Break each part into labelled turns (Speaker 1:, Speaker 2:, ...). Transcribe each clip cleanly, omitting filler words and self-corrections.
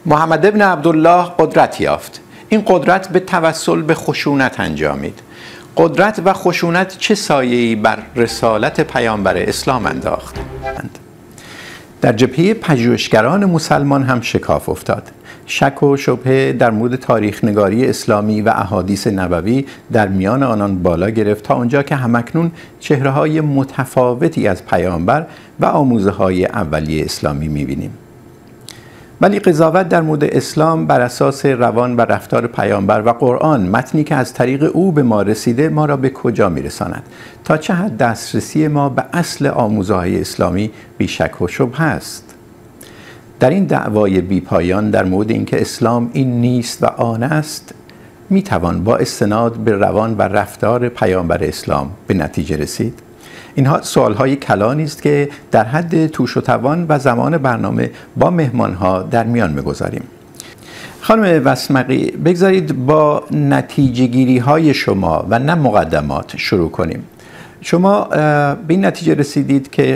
Speaker 1: محمد ابن عبدالله قدرت یافت. این قدرت به توسل به خشونت انجامید. قدرت و خشونت چه سایه‌ای بر رسالت پیامبر اسلام انداختند؟ در جبهه پژوهشگران مسلمان هم شکاف افتاد. شک و شبهه در مورد تاریخ نگاری اسلامی و احادیث نبوی در میان آنان بالا گرفت تا آنجا که همکنون چهره‌های متفاوتی از پیامبر و آموزه‌های اولیه اسلامی می‌بینیم. ولی قضاوت در مورد اسلام بر اساس روان و رفتار پیامبر و قرآن، متنی که از طریق او به ما رسیده، ما را به کجا می‌رساند؟ تا چه حد دسترسی ما به اصل آموزه‌های اسلامی بی شک و شبهه است؟ در این دعوای بی پایان در مورد اینکه اسلام این نیست و آن است، میتوان با استناد به روان و رفتار پیامبر اسلام به نتیجه رسید؟ اینها سوالهای کلانی است که در حد توش و توان و زمان برنامه با مهمانها در میان میگذاریم. خانم وسمقی، بگذارید با نتیجه گیری های شما و نه مقدمات شروع کنیم. شما به این نتیجه رسیدید که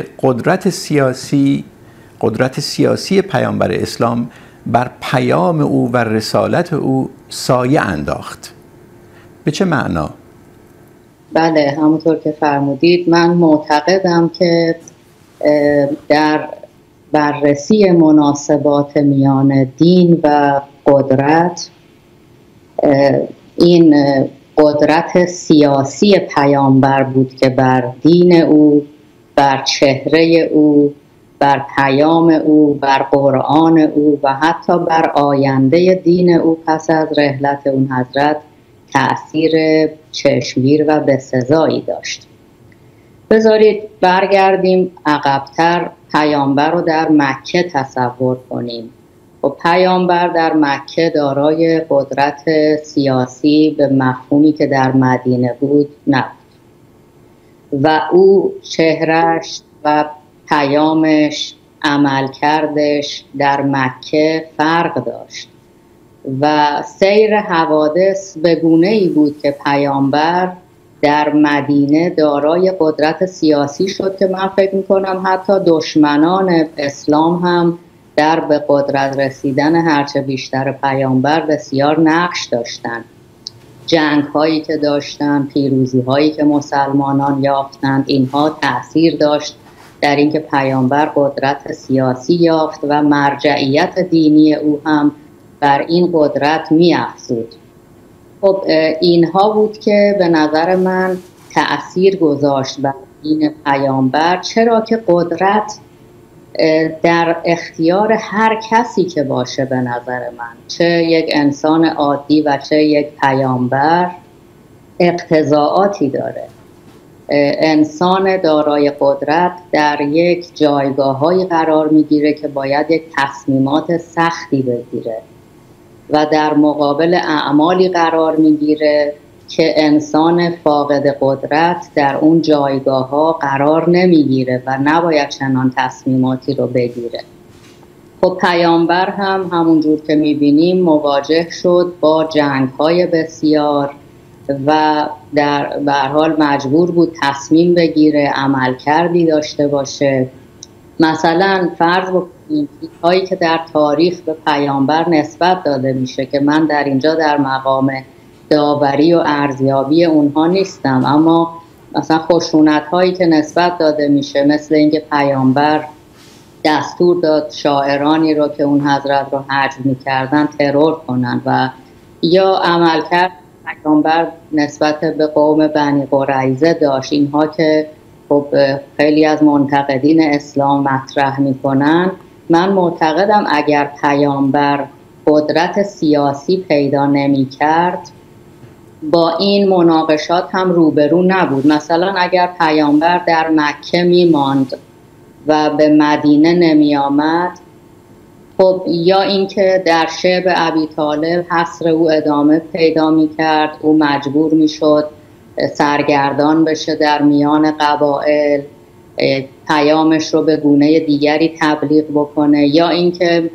Speaker 1: قدرت سیاسی پیامبر اسلام بر پیام او و رسالت او سایه انداخت. به چه معنا؟
Speaker 2: بله، همونطور که فرمودید، من معتقدم که در بررسی مناسبات میان دین و قدرت، این قدرت سیاسی پیامبر بود که بر دین او، بر چهره او، بر پیام او، بر قرآن او و حتی بر آینده دین او پس از رحلت اون حضرت تأثیر چشمگیر و بسزایی داشت. بذارید برگردیم عقب‌تر، پیامبر رو در مکه تصور کنیم. و پیامبر در مکه دارای قدرت سیاسی به مفهومی که در مدینه بود نبود و او چهرش و پیامش، عملکردش در مکه فرق داشت و سیر حوادث به گونه‌ای بود که پیامبر در مدینه دارای قدرت سیاسی شد که من فکر می‌کنم حتی دشمنان اسلام هم در به قدرت رسیدن هرچه بیشتر پیامبر بسیار نقش داشتند. جنگ‌هایی که داشتند، پیروزی‌هایی که مسلمانان یافتند، اینها تأثیر داشت در اینکه پیامبر قدرت سیاسی یافت و مرجعیت دینی او هم بر این قدرت می‌افزود. خب اینها بود که به نظر من تأثیر گذاشت بر دین پیامبر، چرا که قدرت در اختیار هر کسی که باشه، به نظر من چه یک انسان عادی و چه یک پیامبر، اقتضاعاتی داره. انسان دارای قدرت در یک جایگاه‌هایی قرار میگیره که باید یک تصمیمات سختی بگیره و در مقابل اعمالی قرار میگیره که انسان فاقد قدرت در اون جایگاه‌ها قرار نمیگیره و نباید چنان تصمیماتی رو بگیره. خب پیامبر هم همونجور که میبینیم مواجه شد با جنگ‌های بسیار و به هر حال مجبور بود تصمیم بگیره، عملکردی داشته باشه. مثلا فرض بکنیم هایی که در تاریخ به پیامبر نسبت داده میشه که من در اینجا در مقام داوری و ارزیابی اونها نیستم، اما مثلا خشونت هایی که نسبت داده میشه، مثل اینکه پیامبر دستور داد شاعرانی رو که اون حضرت رو هجو میکردن ترور کنن، و یا عملکرد پیامبر نسبت به قوم بنی قریظه داشت، اینها که خب خیلی از منتقدین اسلام مطرح میکنن. من معتقدم اگر پیامبر قدرت سیاسی پیدا نمیکرد با این مناقشات هم روبرو نبود. مثلا اگر پیامبر در مکه میماند و به مدینه نمی آمد، خب یا اینکه در شعب ابی طالب حصر او ادامه پیدا می کرد، او مجبور می شد سرگردان بشه در میان قبایل، پیامش رو به گونه دیگری تبلیغ بکنه، یا اینکه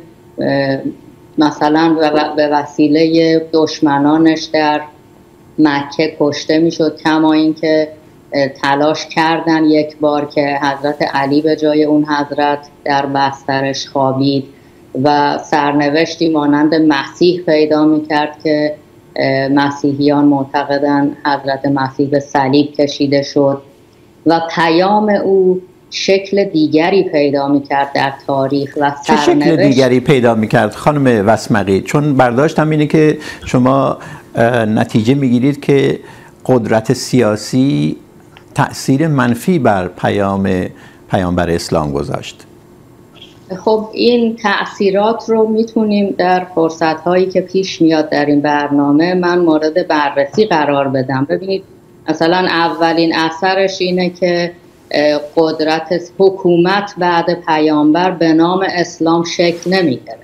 Speaker 2: مثلا به وسیله دشمنانش در مکه کشته می شد، کما اینکه تلاش کردن یک بار که حضرت علی به جای اون حضرت در بسترش خوابید. و سرنوشتی مانند مسیح پیدا میکرد که مسیحیان معتقدن حضرت مسیح به صلیب کشیده شد و پیام او شکل دیگری پیدا میکرد در تاریخ و
Speaker 1: چه شکل دیگری پیدا میکرد خانم وسمقی؟ چون برداشتم اینه که شما نتیجه میگیرید که قدرت سیاسی تأثیر منفی بر پیامبر اسلام گذاشت.
Speaker 2: خب این تأثیرات رو میتونیم در فرصت‌هایی که پیش میاد در این برنامه من مورد بررسی قرار بدم. ببینید مثلا اولین اثرش اینه که قدرت حکومت بعد پیامبر به نام اسلام شکل نمی‌گرفت.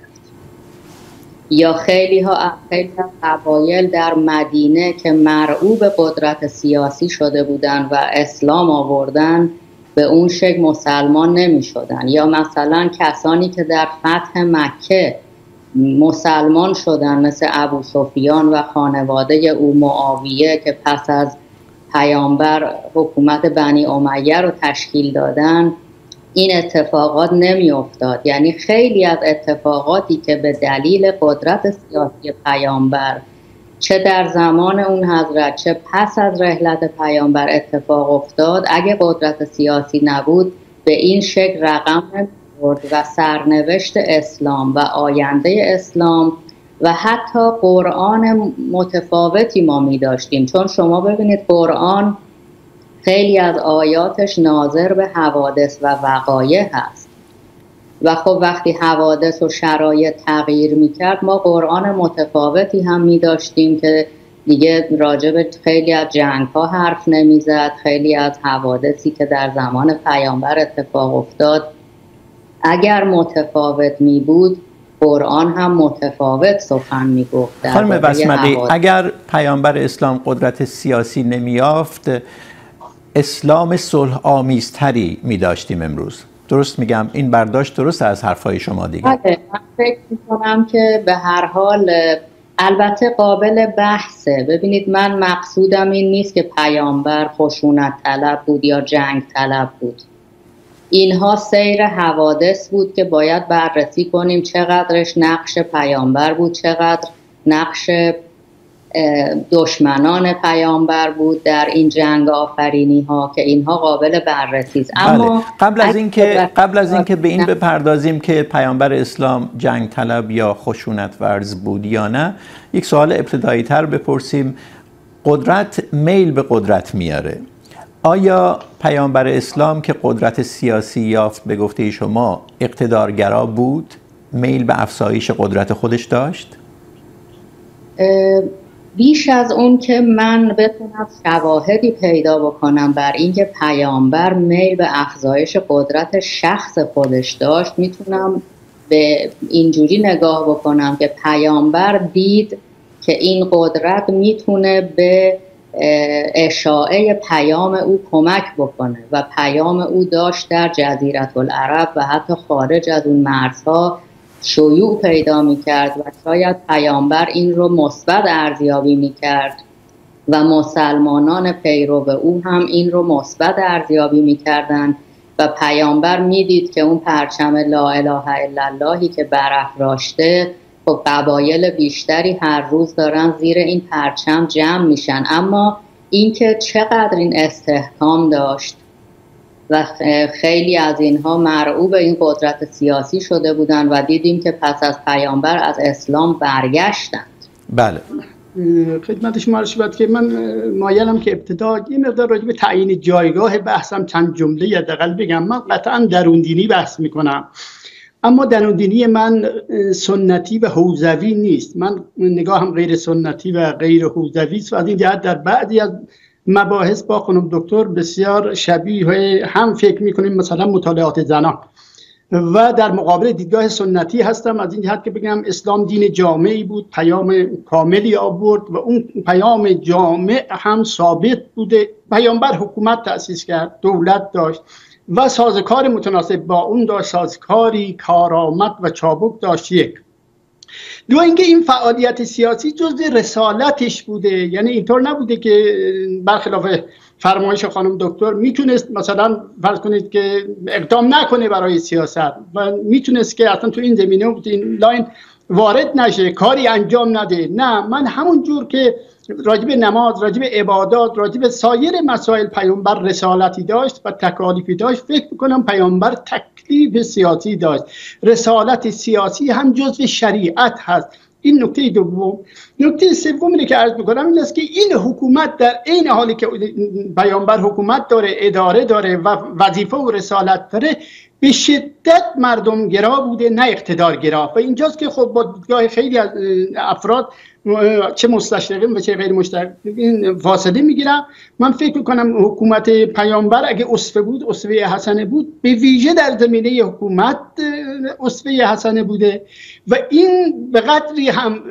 Speaker 2: یا خیلی از قبایل در مدینه که مرعوب قدرت سیاسی شده بودن و اسلام آوردن به اون شکل مسلمان نمی شدن. یا مثلا کسانی که در فتح مکه مسلمان شدن مثل ابو سفیان و خانواده او، معاویه که پس از پیامبر حکومت بنی امیه رو تشکیل دادن، این اتفاقات نمی افتاد. یعنی خیلی از اتفاقاتی که به دلیل قدرت سیاسی پیامبر چه در زمان اون حضرت چه پس از رحلت پیامبر اتفاق افتاد، اگه قدرت سیاسی نبود به این شکل رقم نمی‌خورد و سرنوشت اسلام و آینده اسلام و حتی قرآن متفاوتی ما می داشتیم. چون شما ببینید قرآن خیلی از آیاتش ناظر به حوادث و وقایع هست و خب وقتی حوادث و شرایط تغییر میکرد ما قرآن متفاوتی هم میداشتیم که دیگه راجع به خیلی از جنگ ها حرف نمیزد. خیلی از حوادثی که در زمان پیامبر اتفاق افتاد اگر متفاوت می بود قرآن هم متفاوت سخن میگفت.
Speaker 1: خانم وسمقی اگر پیامبر اسلام قدرت سیاسی نمیافت اسلام صلح آمیزتری می داشتیم امروز. درست میگم؟ این برداشت درست از حرفای شما دیگه؟
Speaker 2: بله، من فکر میکنم که به هر حال البته قابل بحثه. ببینید من مقصودم این نیست که پیامبر خشونت طلب بود یا جنگ طلب بود. اینها سیر حوادث بود که باید بررسی کنیم چقدرش نقش پیامبر بود، چقدر نقش دشمنان پیامبر بود در این جنگ آفرینی ها که اینها قابل بررسی است. اما
Speaker 1: قبل از اینکه به این بپردازیم که پیامبر اسلام جنگ طلب یا خشونت ورز بود یا نه، یک سوال ابتدایی تر بپرسیم. قدرت میل به قدرت میاره. آیا پیامبر اسلام که قدرت سیاسی یافت به گفته شما اقتدارگرا بود؟ میل به افزایش قدرت خودش داشت؟
Speaker 2: بیش از اون که من بتونم شواهدی پیدا بکنم بر اینکه پیامبر میل به افزایش قدرت شخص خودش داشت، میتونم به اینجوری نگاه بکنم که پیامبر دید که این قدرت میتونه به اشاعه پیام او کمک بکنه و پیام او داشت در جزیره العرب و حتی خارج از اون مرزها شیوع پیدا می‌کرد و شاید پیامبر این رو مثبت ارزیابی می‌کرد و مسلمانان پیرو او هم این رو مثبت ارزیابی می‌کردند و پیامبر می‌دید که اون پرچم لا اله الا اللهی که برافراشته خب قبایل بیشتری هر روز دارن زیر این پرچم جمع میشن، اما اینکه چقدر این استحکام داشت و خیلی از اینها مرعوب این قدرت سیاسی شده بودند و دیدیم که پس از پیامبر از اسلام برگشتند.
Speaker 1: بله،
Speaker 3: خدمت شما عرض شود که من مایلم که ابتدا یه مقدار راجع به تعیین جایگاه بحثم چند جمله حداقل بگم. من قطعا درون دینی بحث میکنم، اما درون دینی من سنتی و حوزوی نیست. من نگاهم غیر سنتی و غیر حوزوی است و از این جهت در بعضی از مباحث با خانم دکتر بسیار شبیه هم فکر میکنیم، مثلا مطالعات زنان، و در مقابل دیدگاه سنتی هستم از این جهت که بگم اسلام دین جامعی بود، پیام کاملی آورد و اون پیام جامع هم ثابت بوده. پیامبر حکومت تأسیس کرد، دولت داشت و سازوکار متناسب با اون داشت، سازوکاری کارآمد و چابک داشت. یک. دو اینکه این فعالیت سیاسی جزء رسالتش بوده، یعنی اینطور نبوده که برخلاف فرمایش خانم دکتر میتونست مثلا فرض کنید که اقدام نکنه برای سیاست و میتونست که اصلا تو این زمینه این لاین وارد نشه، کاری انجام نده. نه، من همون جور که راجب نماز، راجب عبادات، راجب سایر مسائل پیامبر رسالتی داشت و تکالیفی داشت، فکر میکنم پیامبر تکلیف سیاسی داشت. رسالت سیاسی هم جزء شریعت هست. این نکته دوم. نکته سوم اینه که عرض میکنم این است که این حکومت در این حالی که پیامبر حکومت داره، اداره داره و وظیفه و رسالت داره، به شدت مردمگرا بوده نه اقتدارگرا. و اینجاست که خب با دیدگاه خیلی از افراد چه مستشرقین و چه غیر مستشرقین فاصله میگیرم. من فکر میکنم حکومت پیامبر اگه اسوه بود، اسوه حسنه بود، به ویژه در زمینه حکومت اسوه حسنه بوده و این به قدری هم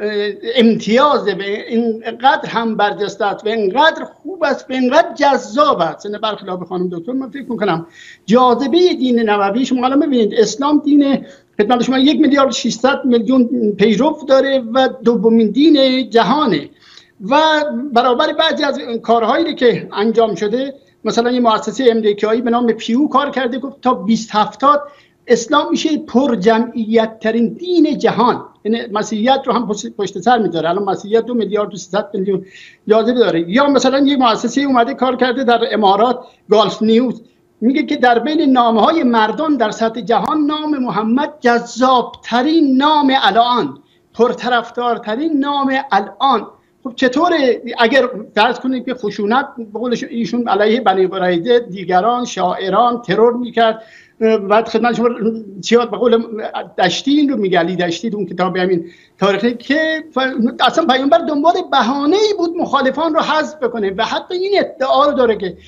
Speaker 3: امتیازه و اینقدر هم برجسته است و اینقدر خوب است و اینقدر جذاب است. نه برخلاف خانم دکتر، من فکر میکنم جاذبه دین نبوی، شما الان ببینید اسلام دین خدمت شما 1,600,000,000 پیرو داره و دومین دین جهانه و برابر بعضی از کارهایی که انجام شده، مثلا یه مؤسسه امریکایی به نام پیو کار کرده، گفت تا 2070 اسلام میشه پر جمعیت ترین دین جهان. یعنی مسیحیت رو هم پشت سر میذاره. الان مسیحیت 2,300,000,000 جاذبه داره. یا مثلا یه مؤسسه اومده کار کرده در امارات، گالف نیوز، میگه که در بین نامهای مردم در سطح جهان نام محمد جذابترین نام الان، پرطرفدارترین نام الان. خب چطوره اگر فرض کنید که خشونت به قول ایشون علیه بنی قریظه، دیگران، شاعران ترور میکرد، بعد خدمت شما چیات به قول دشتی این رو میگه، علی دشتی اون کتاب همین تاریخی، که اصلا پیامبر دنبال بهانه‌ای بود مخالفان رو حذف بکنه و حتی این ادعا رو داره که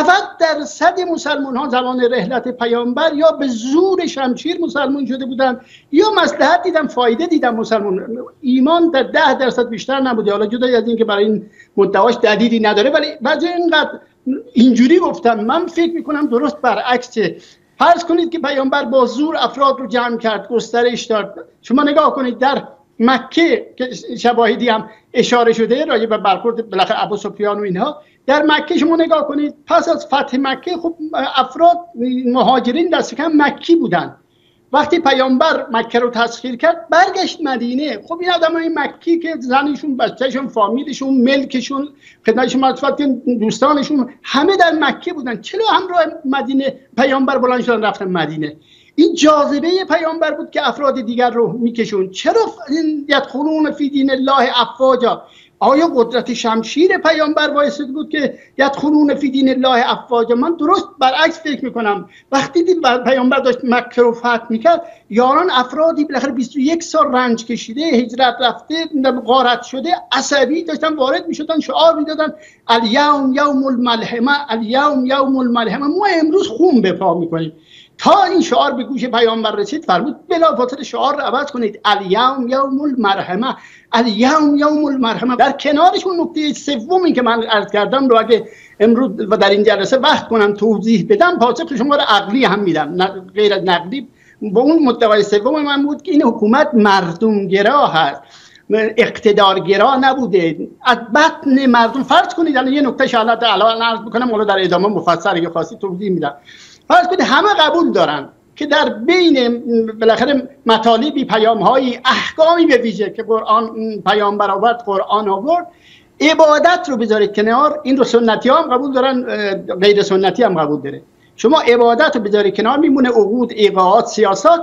Speaker 3: 90% مسلمان ها زمان رحلت پیامبر یا به زور شمشیر مسلمان شده بودن یا مصلحت دیدن، فایده دیدن. مسلمان ایمان در 10% بیشتر نبوده. حالا جدای از این که برای این مدعاش دلیلی نداره، ولی بعضی اینقدر اینجوری گفتم. من فکر میکنم درست برعکسه. فرض کنید که پیامبر با زور افراد رو جمع کرد، گسترش داد. شما نگاه کنید در مکه که شواهدی هم اشاره شده راجع به برخورد بالاخره ابو سفیان و اینها، در مکه شما نگاه کنید پس از فتح مکه خب افراد مهاجرین دست کم مکی بودن. وقتی پیامبر مکه رو تسخیر کرد برگشت مدینه. خب این آدمای مکی که زنشون، بچه‌شون، فامیلشون، ملکشون، خدمتشون، مطفت دوستانشون همه در مکه بودن، چرا همراه مدینه پیامبر بلند شدن رفتن مدینه؟ این جاذبه پیامبر بود که افراد دیگر رو میکشون. چرا یدخلون فی دین الله افواجا؟ آیا قدرت شمشیر پیامبر باعث بود که یدخلون فی دین الله افواجا؟ من درست برعکس فکر میکنم. وقتی پیامبر داشت مکه رو فتح میکرد، یاران افرادی بالاخره 21 سال رنج کشیده، هجرت رفته، غارت شده، عصبی داشتن وارد میشدن، شعار میدادن الیوم یوم الملحمه، الیوم یوم الملحمه، ما امروز خون به پا میکنیم. تا این شعار به گوش پیامبر رسید فرمود بلافاصله شعار رو عوض کنید، الیوم یوم المرحمه، الیوم یوم المرحمه. در کنارشون نکته سومی که من عرض کردم رو اگه امروز و در این جلسه وقت کنم توضیح بدم، پاسخ شما رو عقلی هم میدم، غیر از نقدی. با اون محتوای سوم من بود که این حکومت مردمگرا هست، اقتدارگرا نبوده. از بطن مردم فرض کنید، الان یه نکته شاید الان عرض بکنم، ولی در ادامه مفصل اگه خواستید توضیح میدم. فرض کنید همه قبول دارن که در بین بالاخره مطالبی، پیام‌های، احکامی به ویژه که قرآن پیامبر آورد، قرآن آورد، عبادت رو بذارید کنار. این رو سنتی ها هم قبول دارن، غیر سنتی هم قبول داره. شما عبادت رو بذارید کنار، میمونه عقود، ایقاعات، سیاست.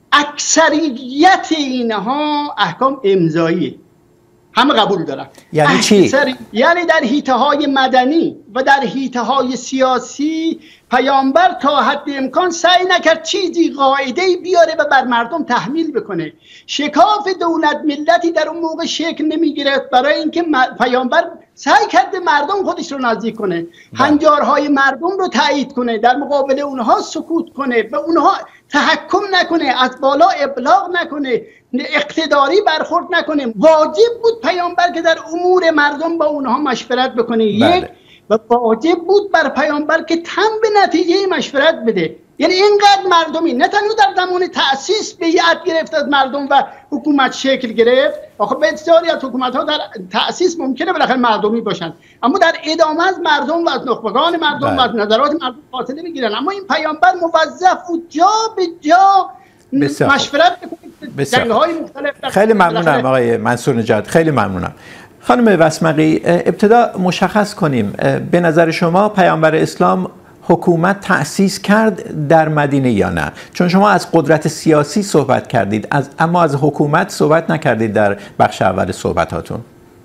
Speaker 3: اکثریت اینها احکام امضاییه، همه قبول دارن.
Speaker 1: یعنی چی؟
Speaker 3: یعنی در حیطه‌های مدنی و در حیطه‌های سیاسی پیامبر تا حد امکان سعی نکرد چیزی قاعده‌ای بیاره و بر مردم تحمیل بکنه. شکاف دولت ملتی در اون موقع شکل نمیگیرد، برای اینکه پیامبر سعی کرده مردم خودش رو نزدیک کنه، هنجارهای مردم رو تایید کنه، در مقابل اونها سکوت کنه، به اونها تحکم نکنه، از بالا ابلاغ نکنه، اقتداری برخورد نکنه. واجب بود پیامبر که در امور مردم با اونها مشورت بکنه. یک، و واجب بود بر پیامبر که تن به نتیجه مشورت بده. یعنی اینقدر مردمی نه تنها در زمان تأسیس بیعت گرفت از مردم و حکومت شکل گرفت. آخه بسیاری از حکومت‌ها در تأسیس ممکنه بالاخره مردمی باشن، اما در ادامه از مردم و از نخبگان مردم و از نظرات مردم فاصله بگیرن. اما این پیامبر موظف بود جا به جا مشورت بکنه، جنگ‌های مختلف.
Speaker 1: خیلی ممنونم آقای منصور نجات، خیلی ممنونم. خانم وسمقی، ابتدا مشخص کنیم به نظر شما پیامبر اسلام حکومت تأسیس کرد در مدینه یا نه؟ چون شما از قدرت سیاسی صحبت کردید اما از حکومت صحبت نکردید در بخش اول صحبتاتون.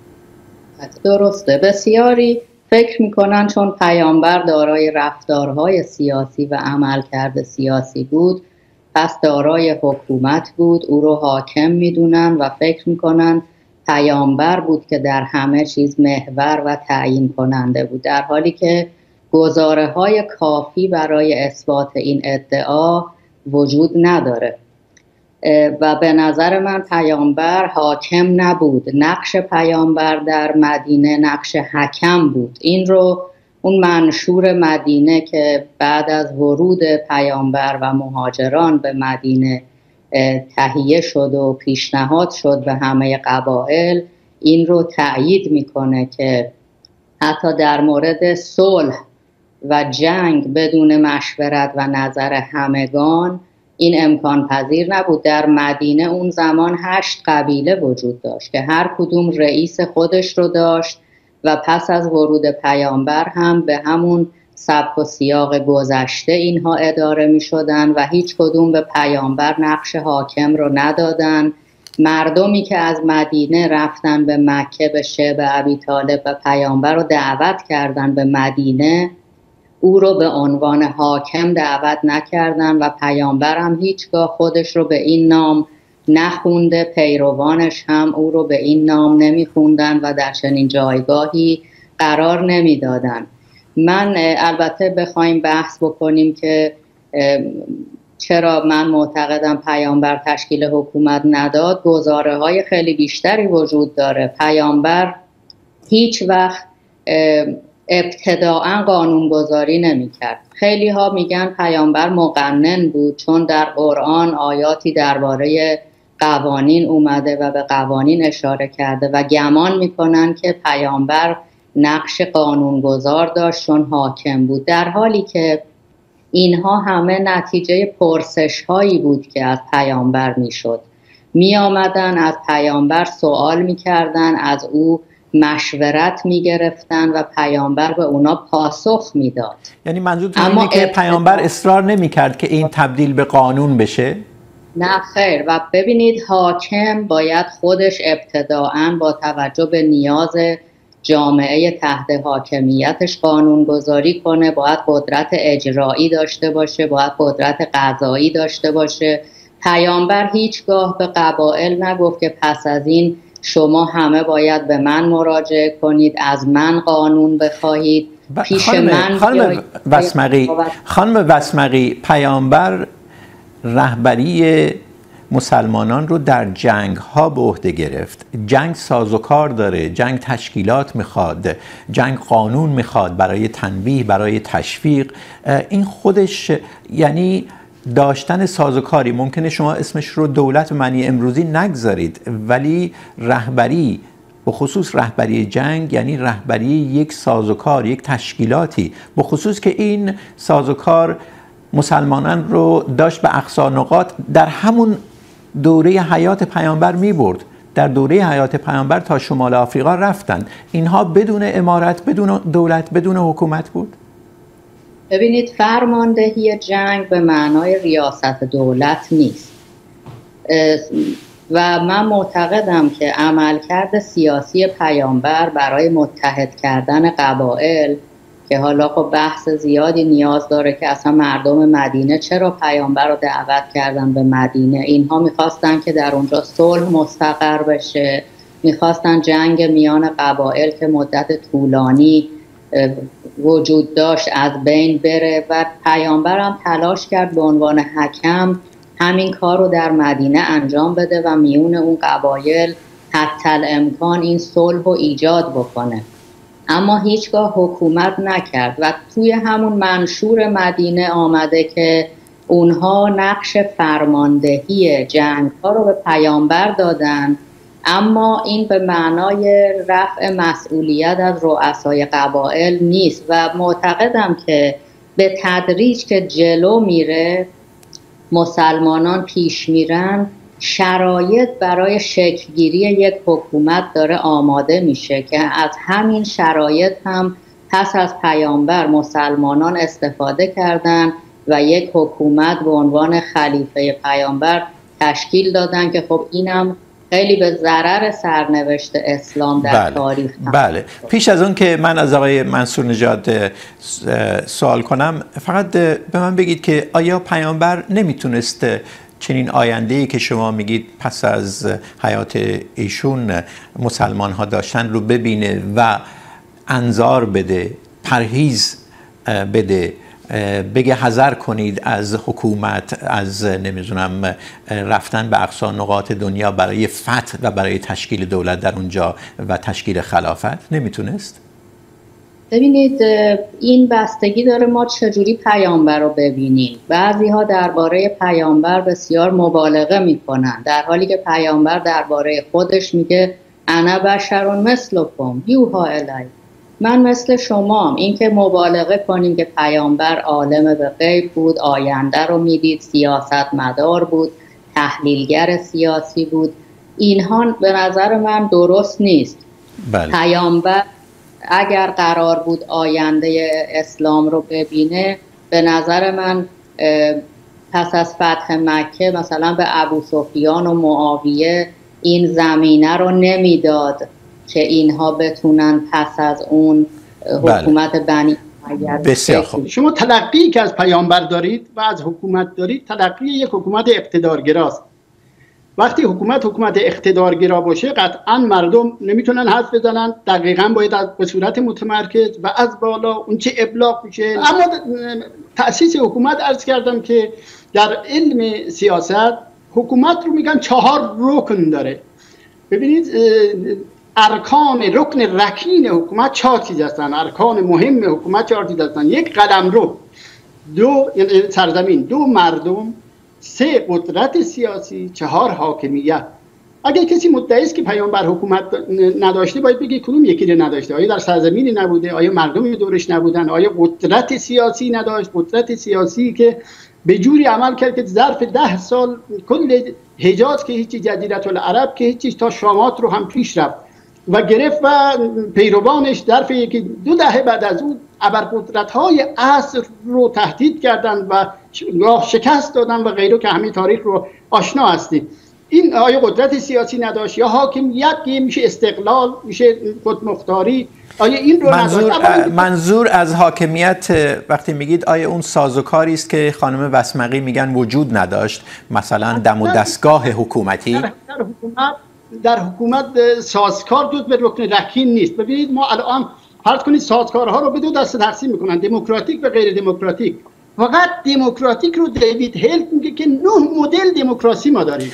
Speaker 2: درسته. بسیاری فکر میکنن چون پیامبر دارای رفتارهای سیاسی و عملکرد سیاسی بود پس دارای حکومت بود، او رو حاکم میدونن و فکر میکنن پیامبر بود که در همه چیز محور و تعیین کننده بود، در حالی که گزاره‌های کافی برای اثبات این ادعا وجود نداره. و به نظر من پیامبر حاکم نبود، نقش پیامبر در مدینه نقش حکم بود. این رو اون منشور مدینه که بعد از ورود پیامبر و مهاجران به مدینه تهیه شد و پیشنهاد شد به همه قبایل، این رو تأیید میکنه که حتی در مورد صلح و جنگ بدون مشورت و نظر همگان این امکان پذیر نبود. در مدینه اون زمان 8 قبیله وجود داشت که هر کدوم رئیس خودش رو داشت و پس از ورود پیامبر هم به همون سبک و سیاق گذشته اینها اداره می شدن و هیچ کدوم به پیامبر نقش حاکم رو ندادن. مردمی که از مدینه رفتن به مکه به شعب ابی طالب و پیامبر رو دعوت کردن به مدینه، او رو به عنوان حاکم دعوت نکردن و پیامبر هم هیچگاه خودش رو به این نام نخونده، پیروانش هم او رو به این نام نمیخوندن و در چنین جایگاهی قرار نمیدادن. من البته بخوایم بحث بکنیم که چرا من معتقدم پیامبر تشکیل حکومت نداد، گزاره های خیلی بیشتری وجود داره. پیامبر هیچ وقت ابتداعا قانونگذاری نمی کرد. خیلی ها میگن پیامبر مقنن بود چون در قرآن آیاتی درباره قوانین اومده و به قوانین اشاره کرده و گمان میکنن که پیامبر نقش قانونگذار داشت چون حاکم بود، در حالی که اینها همه نتیجه پرسش هایی بود که از پیامبر میشد. می آمدن از پیامبر سوال میکردن، از او مشورت میگرفتن و پیامبر به اونا پاسخ میداد.
Speaker 1: یعنی منظورتون اینه که پیامبر اصرار نمیکرد که این تبدیل به قانون بشه؟
Speaker 2: نه خیر. و ببینید حاکم باید خودش ابتداعاً با توجه به نیاز جامعه تحت حاکمیتش قانون گذاری کنه، باید قدرت اجرایی داشته باشه، باید قدرت قضایی داشته باشه. پیامبر هیچگاه به قبایل نگفت که پس از این شما همه باید به من مراجعه کنید، از من قانون بخواهید، پیش من.
Speaker 1: خانم وسمقی، پیامبر رهبری مسلمانان رو در جنگ ها به عهده گرفت. جنگ سازوکار داره، جنگ تشکیلات میخواد، جنگ قانون میخواد برای تنبیه، برای تشویق. این خودش یعنی داشتن سازوکاری. ممکنه شما اسمش رو دولت به معنی امروزی نگذارید، ولی رهبری به خصوص رهبری جنگ یعنی رهبری یک سازوکار، یک تشکیلاتی، به خصوص که این سازوکار مسلمانان رو داشت به اقصا نقاط در همون دوره حیات پیامبر می برد. در دوره حیات پیامبر تا شمال آفریقا رفتن. اینها بدون امارت، بدون دولت، بدون حکومت بود.
Speaker 2: ببینید فرماندهی جنگ به معنای ریاست دولت نیست و من معتقدم که عملکرد سیاسی پیامبر برای متحد کردن قبایل که حالا خب بحث زیادی نیاز داره که اصلا مردم مدینه چرا پیامبر رو دعوت کردن به مدینه. اینها میخواستن که در اونجا صلح مستقر بشه، میخواستن جنگ میان قبایل که مدت طولانی وجود داشت از بین بره و پیامبر هم تلاش کرد به عنوان حکم همین کار رو در مدینه انجام بده و میون اون قبایل حتی الامکان این صلح رو ایجاد بکنه، اما هیچگاه حکومت نکرد و توی همون منشور مدینه آمده که اونها نقش فرماندهی جنگ ها رو به پیامبر دادن، اما این به معنای رفع مسئولیت از رؤسای قبایل نیست و معتقدم که به تدریج که جلو میره مسلمانان پیش میرن، شرایط برای شکلگیری یک حکومت داره آماده میشه که از همین شرایط هم پس از پیامبر مسلمانان استفاده کردن و یک حکومت به عنوان خلیفه پیامبر تشکیل دادن که خب اینم خیلی به ضرر سرنوشت اسلام در تاریخ هم.
Speaker 1: بله. پیش از اون که من از آقای منصور نژاد سوال کنم، فقط به من بگید که آیا پیامبر نمیتونست چنین آینده‌ای که شما میگید پس از حیات ایشون مسلمان ها داشتن رو ببینه و انذار بده، پرهیز بده، بگه حذر کنید از حکومت، از نمیدونم رفتن به اقصا نقاط دنیا برای فتح و برای تشکیل دولت در اونجا و تشکیل خلافت؟ نمیتونست؟
Speaker 2: ببینید این بستگی داره ما چجوری پیامبر رو ببینیم. بعضی ها درباره پیامبر بسیار مبالغه میکنن، در حالی که پیامبر درباره خودش میگه انا بشر مثلکم یوحی الی، من مثل شمام. این که مبالغه کنیم که پیامبر عالم به غیب بود، آینده رو میدید، سیاستمدار بود، تحلیلگر سیاسی بود، اینها به نظر من درست نیست.
Speaker 1: بله.
Speaker 2: پیامبر اگر قرار بود آینده اسلام رو ببینه، به نظر من پس از فتح مکه مثلا به ابوسفیان و معاویه این زمینه رو نمیداد که اینها بتونن پس از اون حکومت بنی امیه.
Speaker 1: بسیار خوب.
Speaker 3: شما تلقی که از پیامبر دارید و از حکومت دارید، تلقی یک حکومت اقتدارگراست. وقتی حکومت اقتدارگرا باشه، قطعا مردم نمیتونن حرف بزنن، دقیقاً باید به صورت متمرکز و از بالا اون چه ابلاغ میشه. اما تأسیس حکومت عرض کردم که در علم سیاست حکومت رو میگن 4 رکن داره. ببینید ارکان رکن رکین حکومت 4 چیز هستن، ارکان مهم حکومت 4 چیز هستن: 1 قلمرو، 2 سرزمین، 2 مردم، 3 قدرت سیاسی، 4 حاکمیت. اگه کسی مدعی است که پیامبر حکومت نداشته، باید بگه کدوم یکی رو نداشته. آیا در سرزمینی نبوده؟ آیا مردم دورش نبودن؟ آیا قدرت سیاسی نداشت؟ قدرت سیاسی که به جوری عمل کرد که ظرف 10 سال کل حجاز که هیچی، جزیره العرب که هیچی، تا شامات رو هم پیش رفت و گرفت و پیروانش ظرف 1-2 دهه بعد از اون ابرقدرت‌های عصر رو تهدید کردن و شکست دادن و غیره که همین تاریخ رو آشنا هستیم. این آیا قدرت سیاسی نداشت یا حاکمیت که میشه استقلال، میشه خودمختاری؟ آیا این رو
Speaker 1: منظور از حاکمیت وقتی میگید آیا اون سازوکاری است که خانم وسمقی میگن وجود نداشت، مثلا دم و دستگاه حکومتی؟
Speaker 3: در حکومت سازکار جز به رکن رکین نیست. ببینید ما الان فرض کنید سازکارها رو به 2 دسته تقسیم میکنن: دموکراتیک و غیر دموکراتیک. فقط دموکراتیک رو دیوید هیل میگه که 9 مدل دموکراسی ما داریم.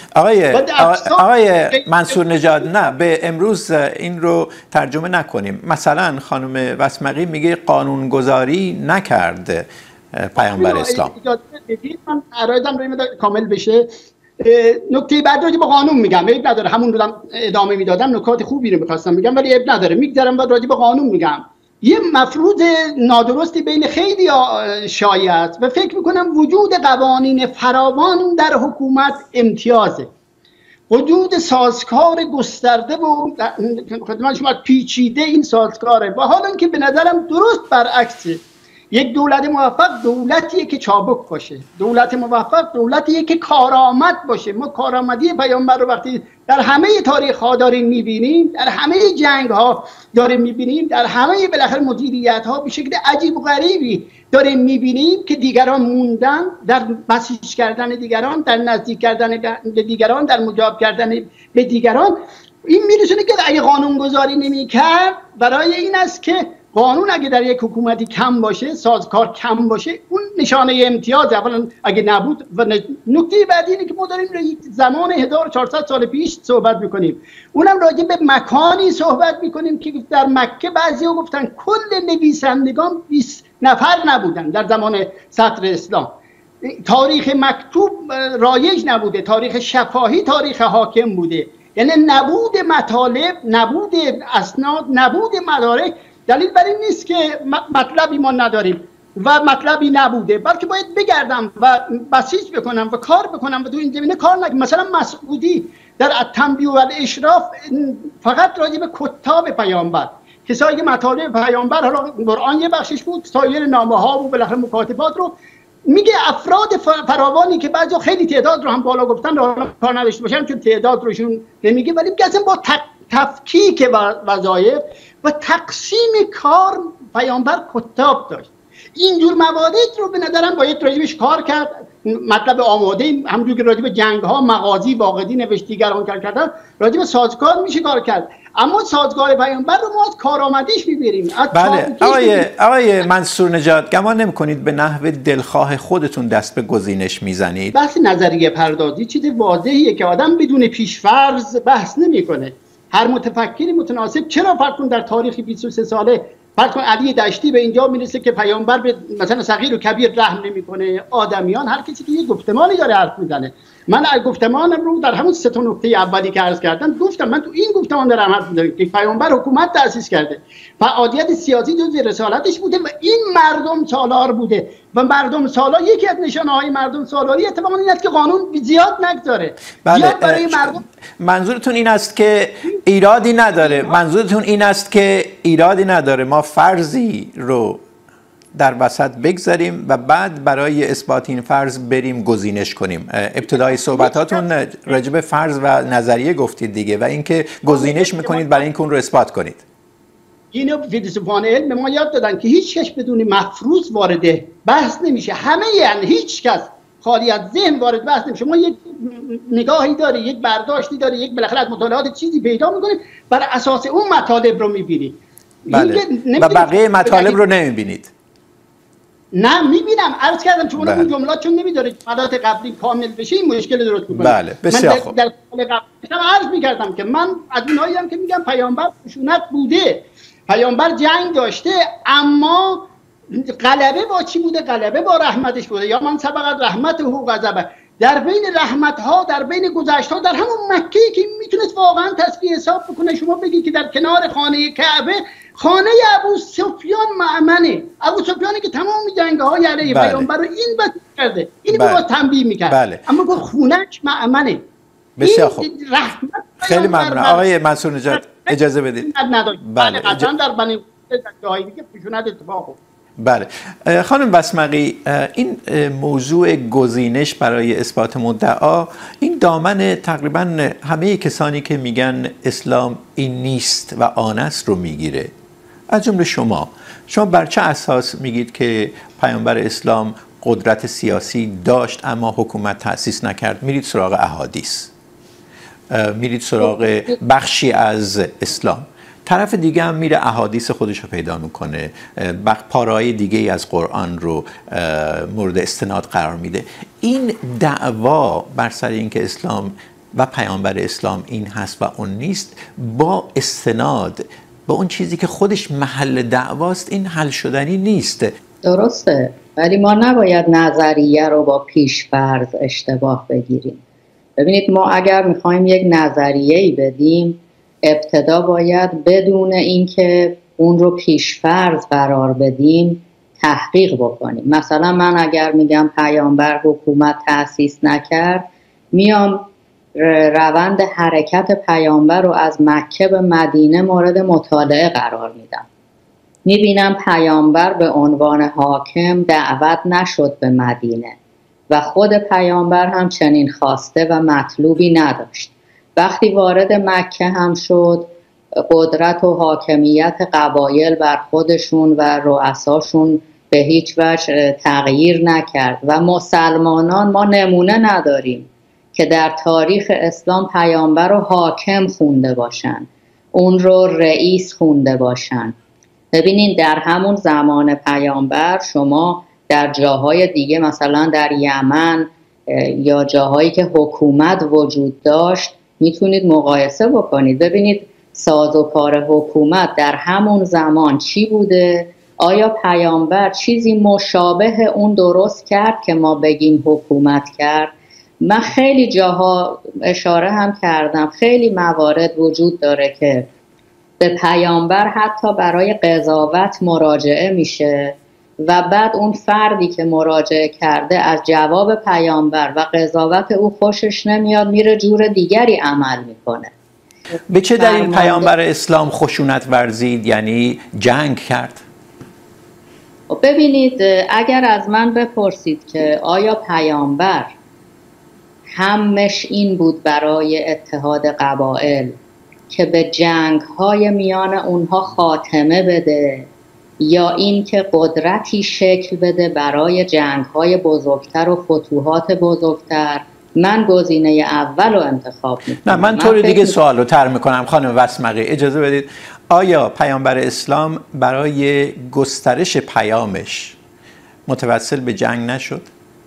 Speaker 1: آقای منصور نژاد، نه به امروز این رو ترجمه نکنیم. مثلا خانم وسمقی میگه قانونگذاری نکرد پیامبر اسلام.
Speaker 3: من عرایدم روی کامل بشه. نکته بعد راجع به قانون میگم، عیب نداره، همون رو ادامه میدادم، نکات خوبی رو میخواستم بگم ولی عیب نداره، میگذرم و راجع به قانون میگم. یه مفروض نادرستی بین خیلی شایع است و فکر میکنم وجود قوانین فراوان در حکومت امتیازه، وجود سازکار گسترده و خدمت شما پیچیده این سازکاره. و حالا که به نظرم درست برعکسه. یک دولت موفق دولتیه که چابک باشه، دولت موفق دولتیه که کارآمد باشه. ما کارآمدی پیامبر رو وقتی در همه تاریخ ها داریم میبینیم، در همه جنگ ها داریم میبینیم، در همه بالاخره مدیریت ها به شکل عجیب و غریبی داریم میبینیم که دیگران موندن در بسیج کردن دیگران، در نزدیک کردن به دیگران، در مجاب کردن به دیگران. این میرسونه که اگه قانونگذاری نمیکرد، برای این است که قانون اگه در یک حکومتی کم باشه، سازکار کم باشه، اون نشانه امتیاز. اولا اگه نبود. و نکته بعدی اینه که ما داریم یک زمان 1400 سال پیش صحبت میکنیم، اونم راجع به مکانی صحبت میکنیم که در مکه بعضیا گفتن کل نویسندگان 20 نفر نبودن در زمان صدر اسلام. تاریخ مکتوب رایج نبوده، تاریخ شفاهی تاریخ حاکم بوده. یعنی نبود مطالب، نبود اسناد، نبود مدارک دلیل بر این نیست که مطلبی ما نداریم و مطلبی نبوده، بلکه باید بگردم و بسیج بکنم و کار بکنم و تو این زمینه کار نکنم. مثلا مسعودی در التنبیه و الاشراف فقط راجع به کتاب پیامبر، کسایی که مطالب پیامبر، حالا قرآن یه بخشش بود، سایر نامه ها و بالاخره مکاتبات رو میگه افراد فراوانی که بعضی خیلی تعداد رو هم بالا گفتن رو کار نداشته باشن چون تعداد روشون نمیگه، ولی میگه اصلا با تفکیک وظایف و تقسیم کار پیامبر کتاب داشت. اینجور موارد رو به نظرم باید راجبش کار کرد. مطلب آماده همونجور که راجب جنگ ها مغازی واقعی نوشت دیگران کردن، راجب سازگار میشه کار کرد، اما سازگار پیامبر رو ما از کارآمدیش میبریم.
Speaker 1: بله آقای منصور نژاد، گمان نمی‌کنید به نحو دلخواه خودتون دست به گزینش میزنید؟
Speaker 3: بحث نظریه پردازی چیز واضحیه که آدم بدون پیش‌فرض بحث نمیکنه. هر متفکری متناسب، چرا فرض کن در تاریخ 23 ساله فرض کن علی دشتی به اینجا میرسه که پیامبر به مثلا صغیر و کبیر رحم نمیکنه، آدمیان، هر کسی که یه گفتمانی داره حرف میزنه. من گفتمانم رو در همون 3 نکته اولی که عرض کردم گفتم، من تو این گفتمان دارم حرف میزنم که پیامبر حکومت تأسیس کرده، فعالیت سیاسی جزء رسالتش بوده و این مردم سالار بوده و مردم سالار، یکی از نشانه‌های مردم سالاری اتفاقا این است که قانون زیاد نگذاره.
Speaker 1: بله. منظورتون این است که ایرادی نداره، منظورتون این است که ایرادی نداره ما فرضی رو در وسط بگذاریم و بعد برای اثبات این فرض بریم گزینش کنیم. ابتدای صحبتاتون راجع به فرض و نظریه گفتید دیگه و اینکه گزینش میکنید برای اینکه اون رو اثبات کنید.
Speaker 3: اینو فیلسوفان علم به ما یاد دادن که هیچ کس بدون مفروض وارد بحث نمیشه. همه یعنی هیچ کس خالی از ذهن وارد بحث نمیشه. ما یک نگاهی داره، یک برداشتی داره، یک بالاخره از مطالعات چیزی پیدا میکنیم، بر اساس اون مطالب رو میبینیم.
Speaker 1: بله. و بقیه مطالب رو نمیبینید؟
Speaker 3: نه میبینم، عرض کردم چون اون جملات چون نمیداره جملات قبلی کامل بشه این مشکل درست میکنه.
Speaker 1: بله بسیار خوب.
Speaker 3: من در سال قبل عرض میکردم که من از اونایی هم که میگم پیامبر خشونت بوده، پیامبر جنگ داشته، اما غلبه با چی بوده؟ غلبه با رحمتش بوده. یا من سبقت رحمت و غضب، در بین رحمت ها، در بین گذشت ها، در همون مکه که میتونست واقعا تصفیه حساب بکنه. شما بگی که در کنار خانه کعبه خانه ابو سفیان مأمنه، ابو سفیانی که تمام جنگ‌های علیه پیامبر رو این بس کرده، این رو تنبیه میکرد، اما گفت خونش مأمنه.
Speaker 1: بسیار خوب، خیلی ممنون. آقای منصور نژاد اجازه بدید.
Speaker 3: بله قطعا در بنی جایی دیگه خشونت اتفاق افتاد.
Speaker 1: بله خانم بسمقی، این موضوع گزینش برای اثبات مدعا این دامن تقریبا همه کسانی که میگن اسلام این نیست و آن است رو میگیره، از جمله شما بر چه اساس میگید که پیامبر اسلام قدرت سیاسی داشت اما حکومت تأسیس نکرد؟ میرید سراغ احادیث، میرید سراغ بخشی از اسلام، طرف دیگه هم میره احادیث خودش رو پیدا میکنه، پاره‌های دیگه ای از قرآن رو مورد استناد قرار میده. این دعوا بر سر اینکه اسلام و پیامبر اسلام این هست و اون نیست، با استناد با اون چیزی که خودش محل دعواست، این حل شدنی نیست.
Speaker 2: درسته، ولی ما نباید نظریه رو با پیش‌فرض اشتباه بگیریم. ببینید ما اگر میخوایم یک نظریه‌ای بدیم، ابتدا باید بدون اینکه اون رو پیش‌فرض قرار بدیم تحقیق بکنیم. مثلا من اگر میگم پیامبر حکومت تأسیس نکرد، میام روند حرکت پیامبر رو از مکه به مدینه مورد مطالعه قرار میدم. میبینم پیامبر به عنوان حاکم دعوت نشد به مدینه و خود پیامبر هم چنین خواسته و مطلوبی نداشت. وقتی وارد مکه هم شد، قدرت و حاکمیت قبایل بر خودشون و رؤساشون به هیچ وجه تغییر نکرد و مسلمانان ما نمونه نداریم که در تاریخ اسلام پیامبر رو حاکم خونده باشن، اون رو رئیس خونده باشن. ببینین در همون زمان پیامبر شما در جاهای دیگه مثلا در یمن یا جاهایی که حکومت وجود داشت میتونید مقایسه بکنید، ببینید سازوکار حکومت در همون زمان چی بوده، آیا پیامبر چیزی مشابه اون درست کرد که ما بگیم حکومت کرد؟ من خیلی جاها اشاره هم کردم، خیلی موارد وجود داره که به پیامبر حتی برای قضاوت مراجعه میشه و بعد اون فردی که مراجعه کرده از جواب پیامبر و قضاوت او خوشش نمیاد، میره جور دیگری عمل میکنه.
Speaker 1: به چه دلیل پیامبر اسلام خشونت ورزید، یعنی جنگ کرد؟
Speaker 2: ببینید، اگر از من بپرسید که آیا پیامبر همش این بود برای اتحاد قبایل که به جنگ‌های میان اونها خاتمه بده یا این که قدرتی شکل بده برای جنگ‌های بزرگتر و فتوحات بزرگتر، من گزینه اول رو انتخاب میکنم.
Speaker 1: نه، من طور دیگه سوال رو طرح میکنم خانم وسمقی، اجازه بدید. آیا پیامبر اسلام برای گسترش پیامش متوسل به جنگ نشد؟